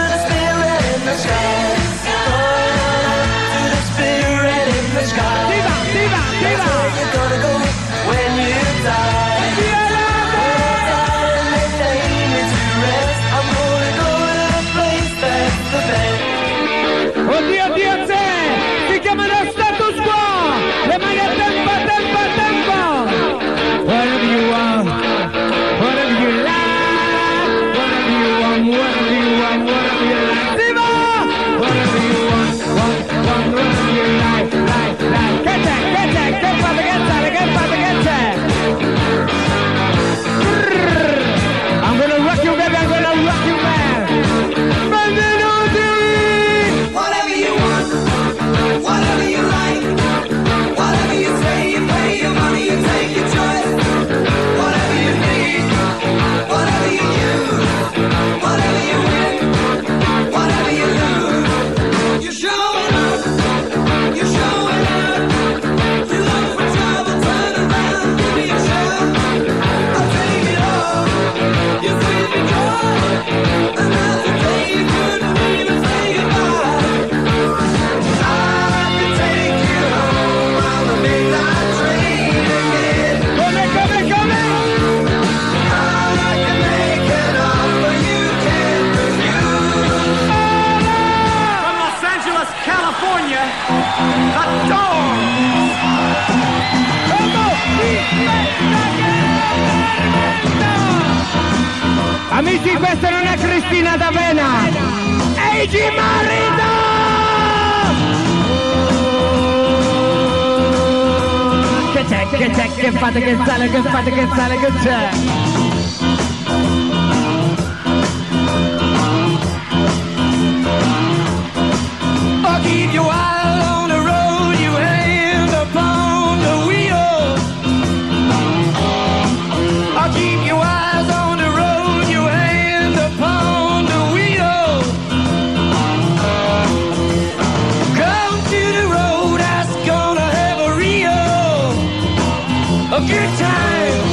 Amici, questa non è Cristina D'Avena, è Igi Marito! Che c'è, che c'è, che fate, che sale, che fate, che sale, che c'è? I'll keep you out on the road, you hand upon the wheel. I'll keep you eyes on the road, you hand upon the wheel. Come to the road, that's gonna have a real, a good time.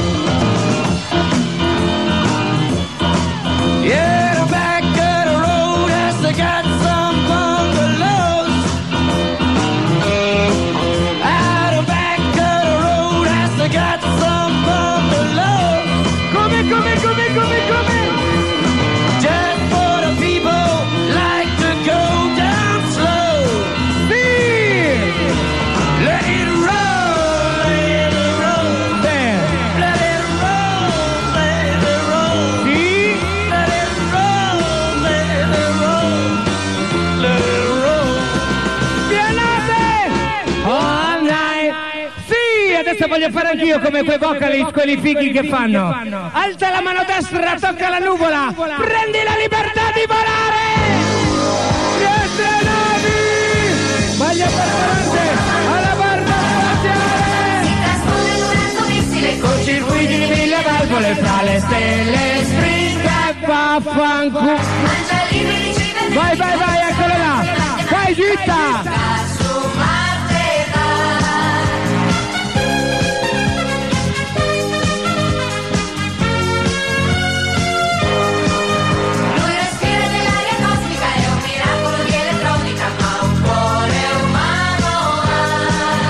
Yeah, the back of the road has to got some bungalows. Out the back of the road has to got some bungalows. Come, come, come, come, come? Just for the people like to go down slow. Sì! Let it roll, let it roll. Beh, Let it roll, let it roll. sì! Let it roll, let it roll. Let it roll. Spianate! All night! Sì, adesso voglio fare anch'io come quei vocalist, quelli fighi che fanno. Alza la mano destra, tocca la nuvola, prendi la libertà di volare! Siete navi! Voglio parlare alla barra spaziale! Si trasforma in un arcomissile Con circuiti di mille valvole fra le stelle, stringa e vaffanculo! mangia libri di cibo. Vai, vai, vai, eccolo là! Vai, gitta! Su Marte va. Lui respira dell'aria cosmica, è un miracolo di elettronica, ma un cuore umano ha.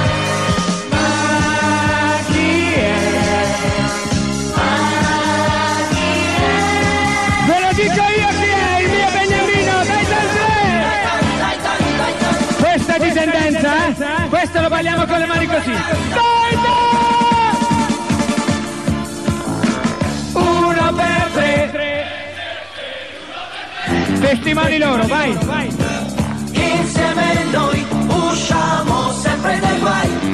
Ma chi è? Ma chi è? Ve lo dico io chi è, il mio Beniamino, dai dal tre! Questa è discendenza, eh? Questo lo balliamo con le mani così. Dai, dai! Uno per tre. Testimoni loro, vai. Insieme noi usciamo sempre dai guai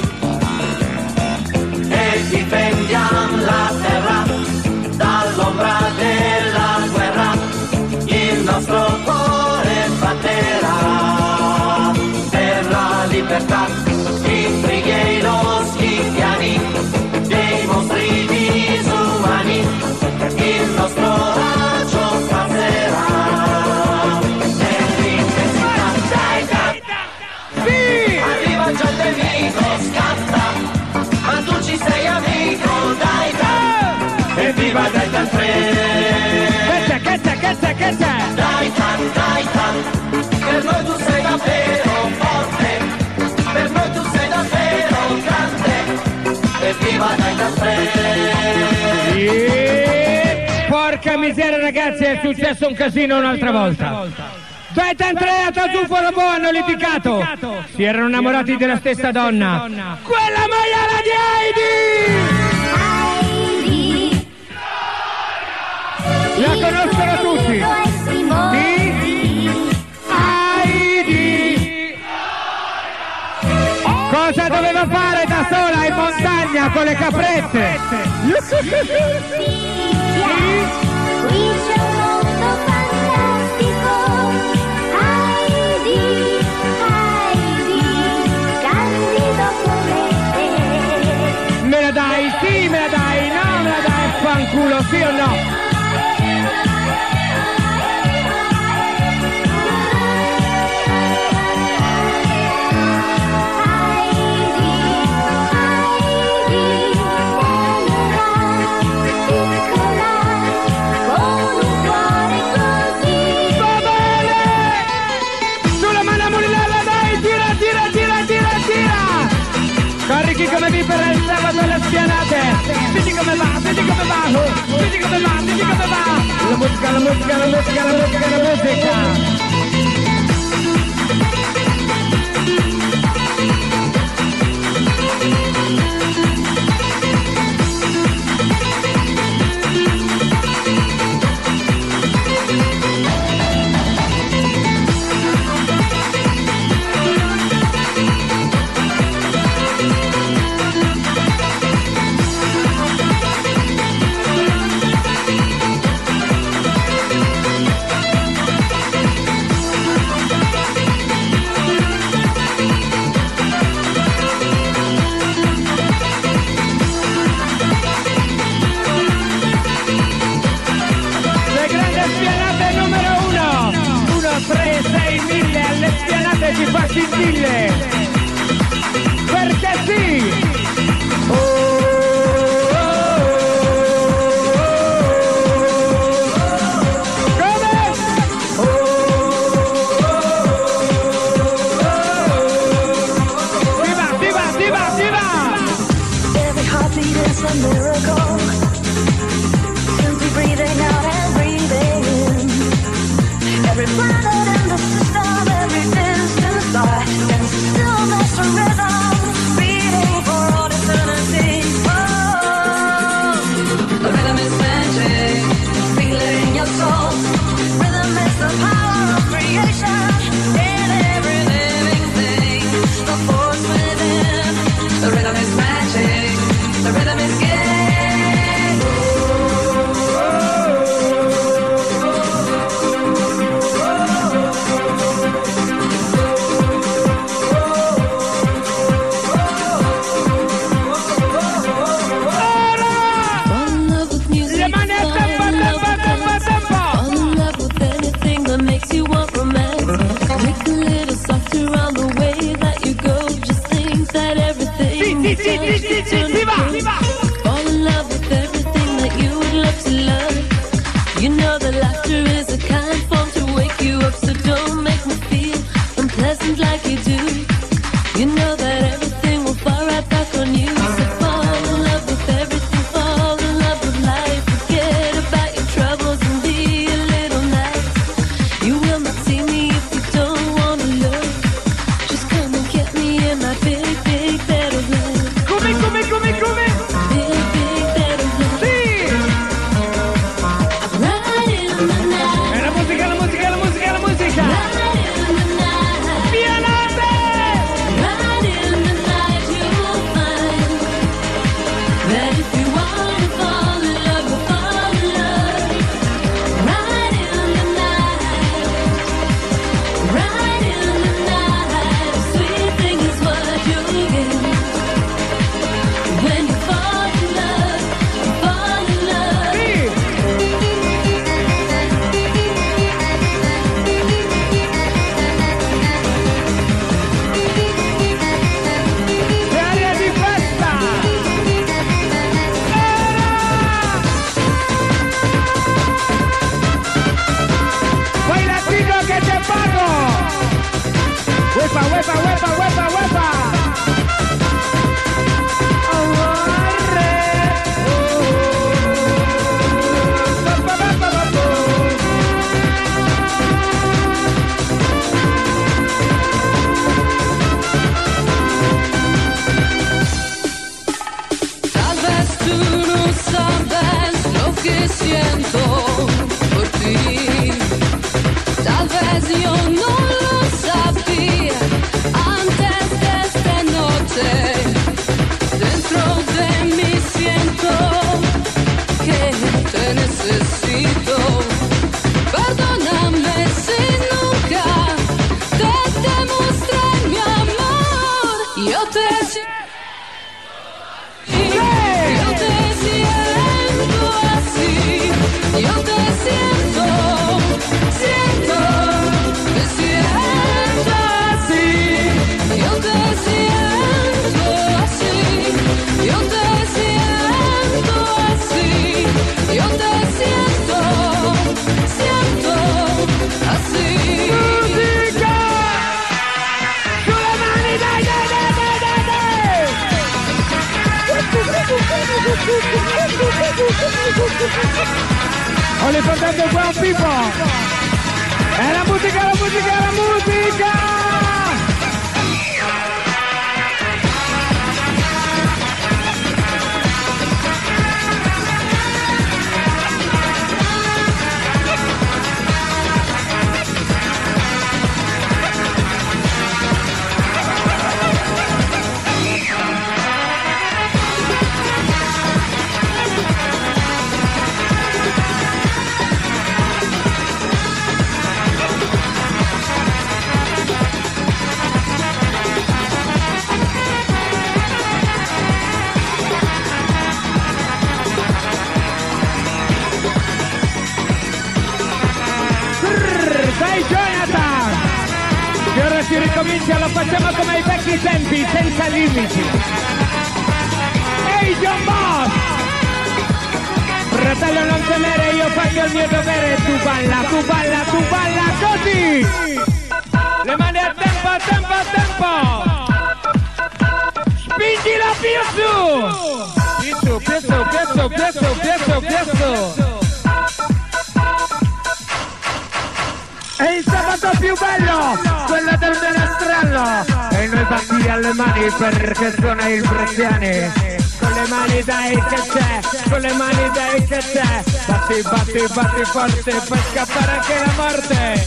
e difendiamo la terra dall'ombra della guerra. Il nostro cuore batterà per la libertà. I brighe e lo schifiani dei mostri disumani. Il nostro raggio passerà nell'intensità. Dai, dai, Sì! arriva già il nemico, scatta, ma tu ci sei amico, dai, dai. Evviva Delta tre! Che c'è, che c'è, che c'è, che c'è? Dai, tan, dai, tan, per noi tu sei davvero forte, per noi tu sei davvero grande. Evviva Delta tre! Sì. Porca miseria ragazzi, è successo un casino un'altra volta. Gaetan tre e Atazufo Robò hanno litigato. Si erano innamorati della stessa donna. Quella maiala di Heidi! La conoscono tutti. Sì? Heidi! Cosa doveva fare da sola in montagna con le caprette? Qui c'è un mondo fantastico. Heidi, Heidi, candido come te. Me la dai, sì, me la dai, no, me la dai, fanculo, sì o no? Carichi come vipera il sabato alle spianate. Senti come va, senti come va, oh, senti come va, senti come va. La musica, la musica, la musica, la musica, la musica. scintille, perché sì. A miracle, simply breathing out and breathing in. Every planet in the system, every distant star, and still makes a rhythm, beating for all eternity. Oh, the rhythm is magic, feel it in your soul. Rhythm is the power of creation in every living thing. The force within, the rhythm is magic. The rhythm is game. Fall in love with music. Le mani a tempo, a tempo, a tempo, a tempo. Fall in love with anything that makes you want romance. Make a little softer on the way that you go. Just think that everything Sì, sì, sì, sì, sì, sì, si va, si va. Fall in love with everything that you would love to love. You know that laughter is a kind form to wake you up, so don't make me feel unpleasant like you do. You know that everything will fall right back on you. So fall in love with everything, fall in love with life. Forget about your troubles and be a little nice. You will not see me if you don't wanna look. Just come and get me in my big, big bed of love. Come, come, come, come. Big, big bed of love. Sì. Right in the night. E la musica, la musica, la musica, la musica. Right in the night. Pianate. Right in the night you'll find that if you want to fall in love, you'll fall in love. Right in the night. Right in the night. A sweet thing is what you'll get. When you fall in love, you fall in love. Sì. Aria di festa. Poi latino che te pago. Huepa, huepa, huepa, huepa, huepa. Amore. Pa, pa, pa, pa, pa, pa. Tal vez tú no sabes lo que siento por ti. Tal vez yo no lo sabía antes de esta noche. Dentro de mí siento que te necesito. Perdóname si nunca te demostré mi amor. Yo te siento. Yo te siento así, yo te siento, siento, te siento así, yo te siento así, yo te siento así, yo te siento, siento así. Musica! Sulle mani, dai, dai, dai, dai, dai, dai! Ho l'importante qua un Pippo! È la musica, la musica, la musica! si ricomincia, lo facciamo come ai vecchi tempi, senza limiti. Ehi John Boss! Fratello, non temere, io faccio il mio dovere, tu balla, tu balla, tu balla così! Le mani a tempo, a tempo, a tempo! Spingila più su! Più su, più su, più su, più su, più su, più su! È il sabato più bello, quello del menestrello! E noi batti alle mani perché sono il Bresciani! Con le mani dai che c'è, con le mani dai che c'è! Batti, batti, batti forte, fai scappare anche la morte!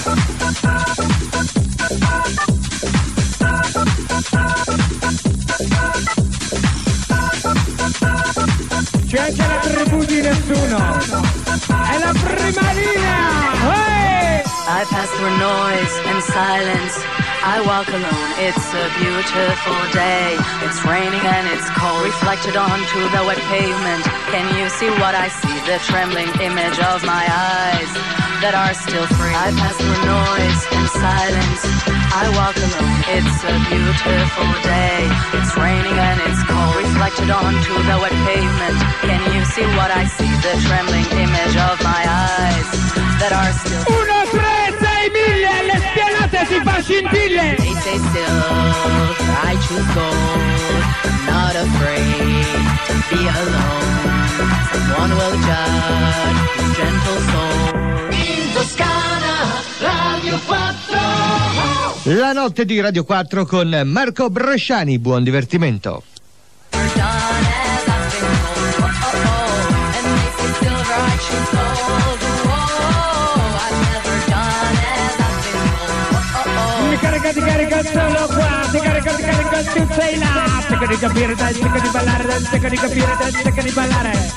C'è anche la tribù di nessuno! È la prima linea! Hey! I pass through noise and silence. I walk alone, it's a beautiful day. It's raining and it's cold, reflected onto the wet pavement. Can you see what I see? The trembling image of my eyes that are still free. I pass through noise and silence. I walk alone, it's a beautiful day. It's raining and it's cold, reflected onto the wet pavement. Can you see what I see? The trembling image of my eyes that are still free. Uno, tre, sei, mille, le spianate si fa scintille! They say still, I choose gold, not afraid to be alone. Someone will judge his gentle soul. In Toscana, Radio quattro. La notte di Radio quattro con Marco Bresciani, buon divertimento. Mi carica, ti carica solo qua, ti carica, ti carica, tu sei là. Cerca di capire, dai, cerca di ballare, dai, cerca di capire, dai, cerca di ballare.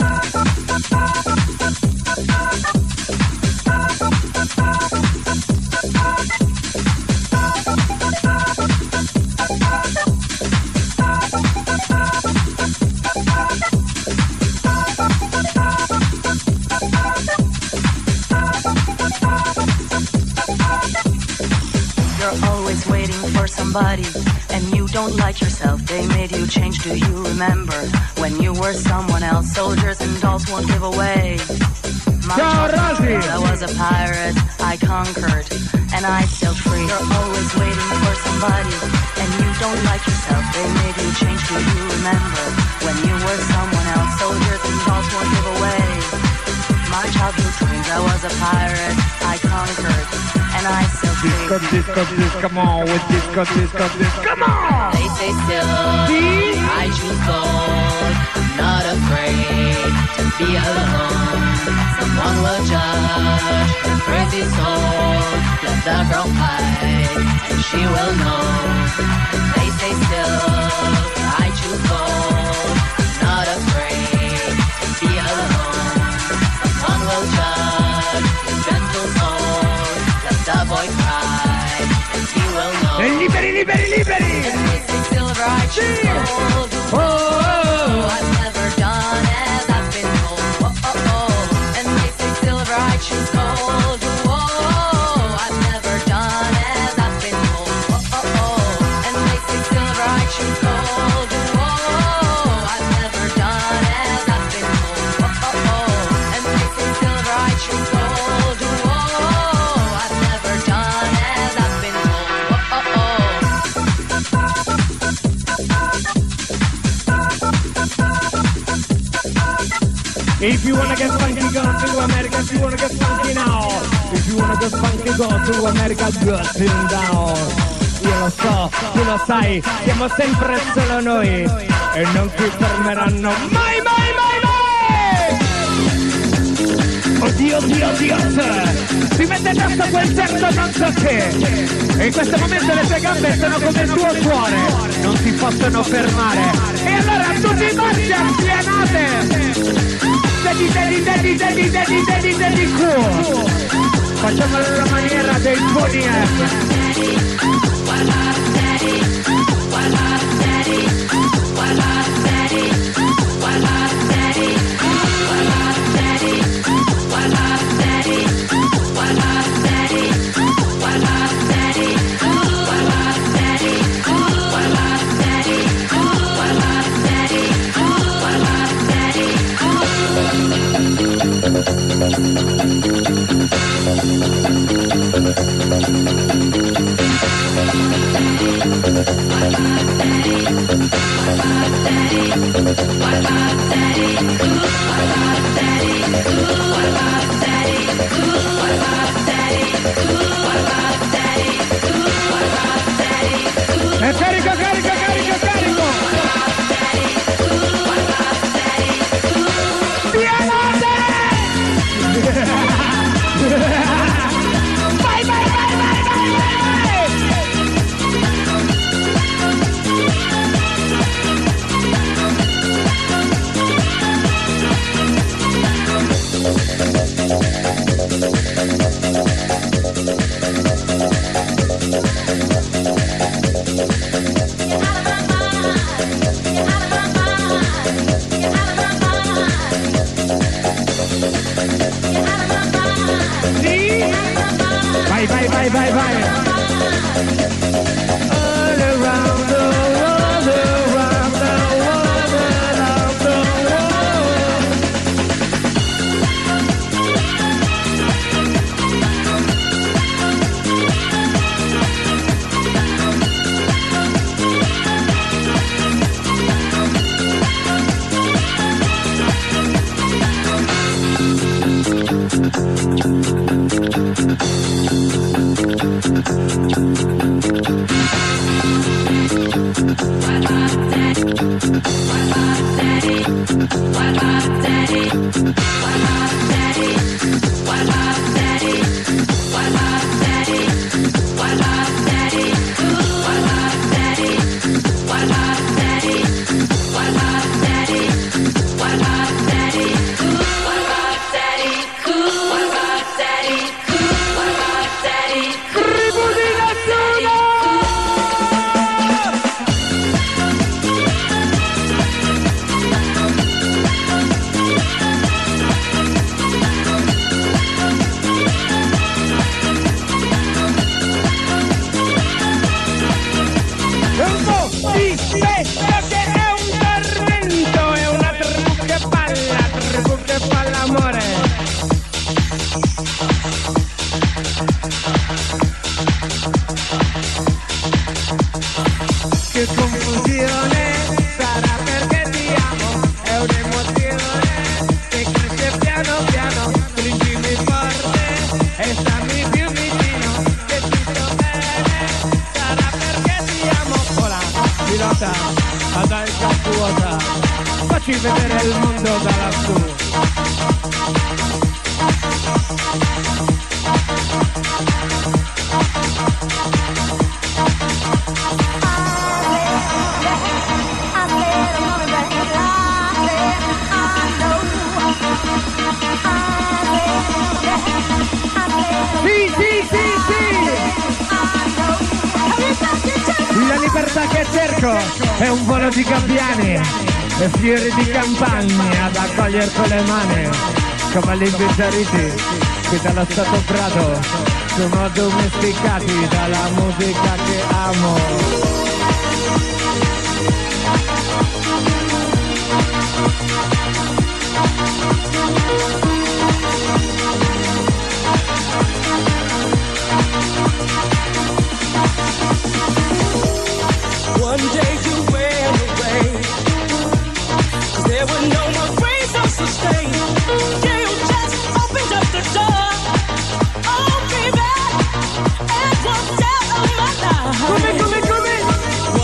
Somebody, and you don't like yourself. They made you change. Do you remember when you were someone else? Soldiers and dolls won't give away. My childhood, I was a pirate. I conquered, and I sailed free. You're always waiting for somebody, and you don't like yourself. They made you change. Do you remember when you were someone else? Soldiers and dolls won't give away. My childhood dreams. I was a pirate. I conquered, and I sailed free. Disco, disco, disco, come on with disco, disco, disco, come on! They say still, I choose gold. I'm not afraid to be alone. Someone will judge her crazy soul. Let the girl fight, and she will know. They say still, I choose gold. I'm not afraid to be alone. Someone will judge his gentle soul. Let the boy cry, and he will know. E liberi, liberi, liberi! And they say silver, I choose gold. Oh, oh, oh. I've never done as I've been told. Oh, oh, oh. And they say silver, I choose gold. Oh, I've never done as I've been told. Oh, oh, oh. And they say silver, I choose gold. Oh, I've never done as I've been told. Oh, oh, oh. And they say silver, I choose gold. Oh, I've never done as I've been told. Oh, oh, oh. If you wanna get funky, go to America. If you wanna get funky now. If you wanna get funky, go to America. Get him down. Io lo so, tu lo sai, siamo sempre solo noi. E non ci fermeranno mai, mai, mai, mai! Oddio, oddio, oddio! Si mette addosso quel certo non so che. E in questo momento le tue gambe sono come il tuo cuore. Non si possono fermare. E allora tutti marci spianate! Daddy, daddy, daddy, daddy, daddy, daddy, daddy, cool. Facciamolo alla maniera dei buoni F. vai, vai, vai. All around the world, around the world, around the vedere il mondo da lassù. Sì, sì, sì, sì! La libertà che cerco è un volo di gabbiani e fiori di campagna ad accogliere con le mani, cavalli invecchiariti che dallo stato prato sono domesticati dalla musica che amo. One day you went away, 'cause there were no more ways to sustain. You just opened up the door, oh baby, and walked out of my life. Come, come, come?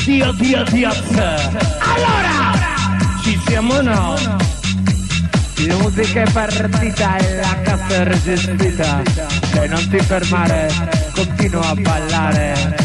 Dio, Dio, Dio. Allora, ci siamo no. La musica è partita e la cassa è resistita. E non ti fermare, continua a ballare.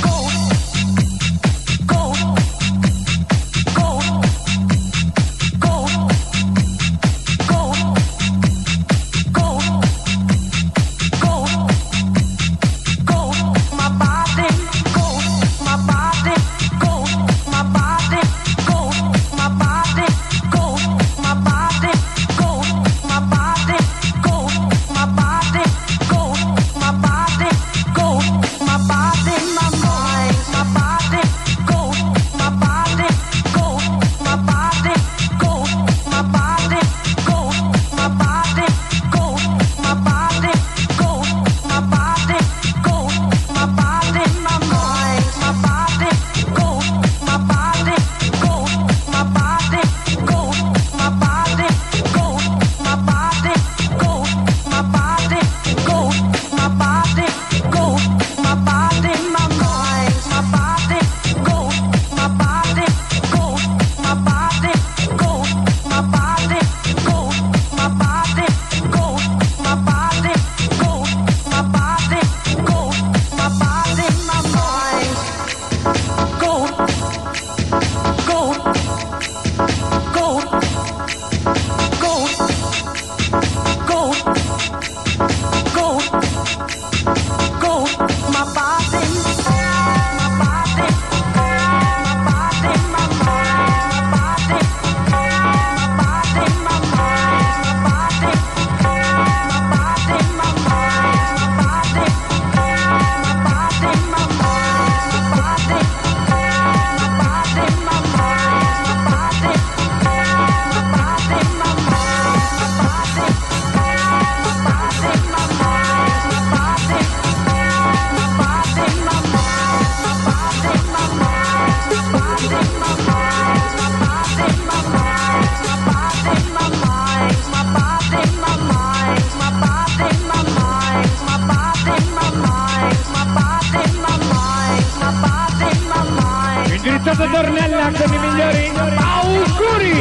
Tornella con i migliori auguri.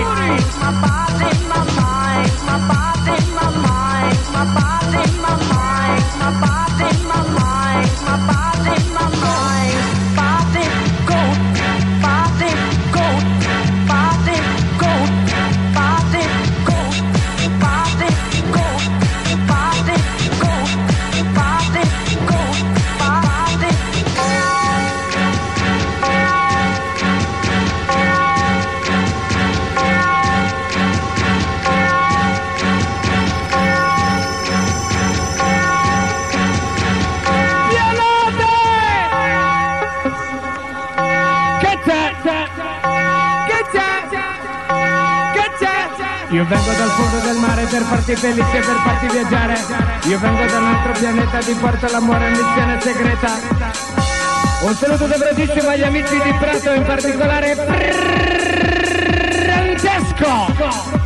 Io vengo dal fondo del mare per farti felice, per farti viaggiare. Io vengo da un altro pianeta, ti porto l'amore, missione segreta. Un saluto dovratissimo agli amici di Prato, in particolare Francesco.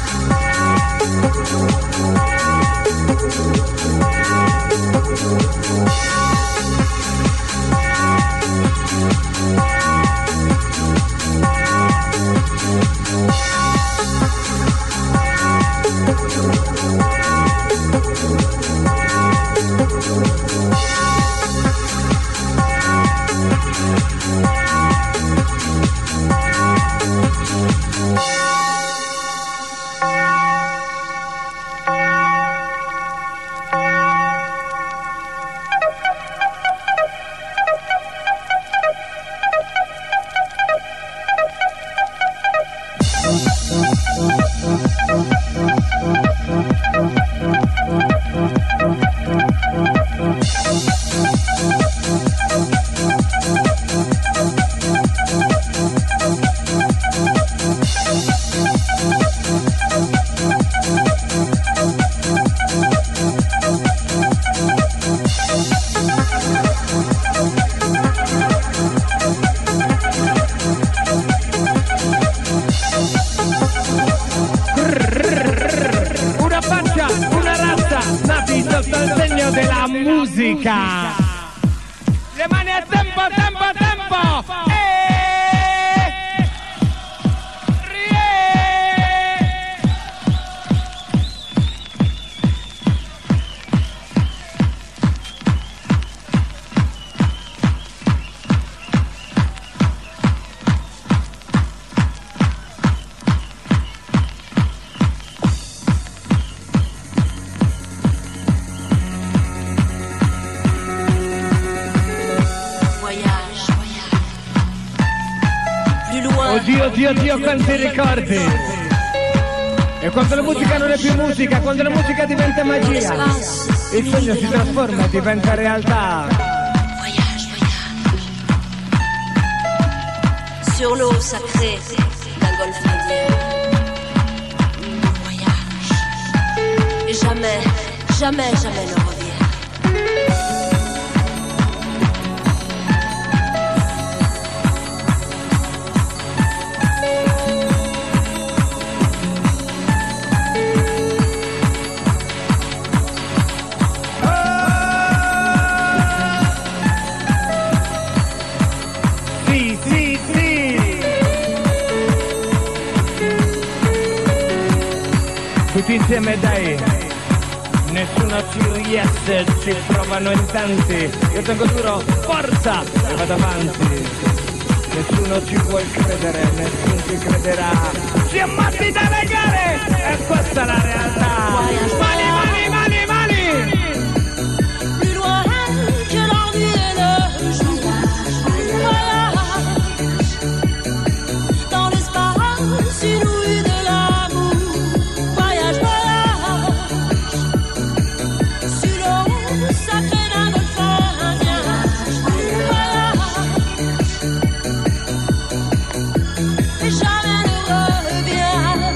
We'll be right back. musica. Le mani a tempo, tempo, tempo. E... Rie... Oddio, oddio, oddio, quanti ricordi! E quando la musica non è più musica, quando la musica diventa magia, il sogno si trasforma e diventa realtà. Sur l'eau sacrée d'un golfe indien. Voyage. Et jamais, jamais, jamais ne revient. Tutti insieme dai, nessuno ci riesce, ci provano in tanti, io tengo duro, forza, e vado avanti, nessuno ci vuol credere, nessuno ci crederà, si ammatti da legare, e questa è la realtà, mani, mani, mani, mani! Plus loin que l'ennui et le jour. Voyage dans l'espace inouï de l'amour. Voyage, voyage sur l'eau sacrée d'un golfe indien. Voyage et jamais ne revient.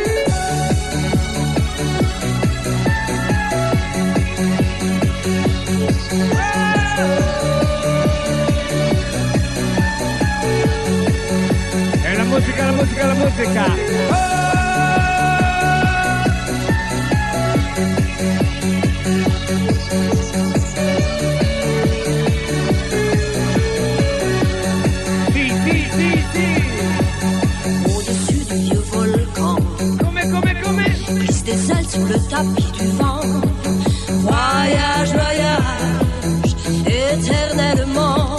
E la musica, la musica, la musica! Sì, sì, sì, sì! Au-dessus du vieux volcan, Come, come, come? glisse des ailes sous le tapis du vent. Voyage, voyage, éternellement.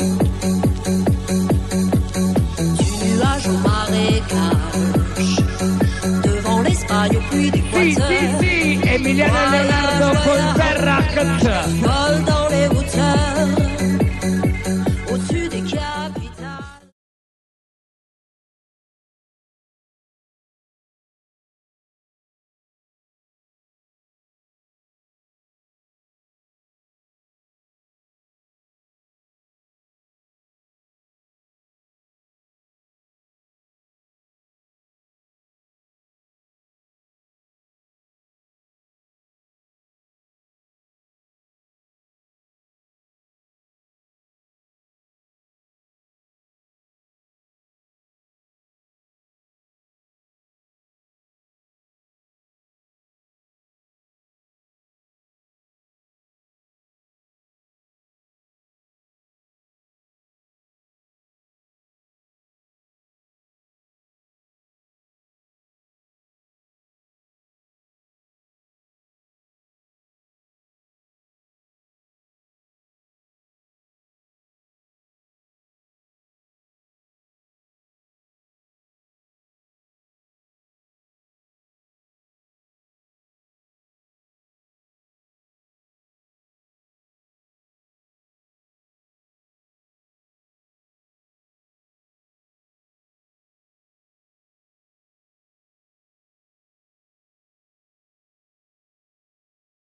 Du nuage au marécage, devant l'Espagne au puits Sì, d'Équateur. sì, sì! Emiliano Leonardo con Terrac.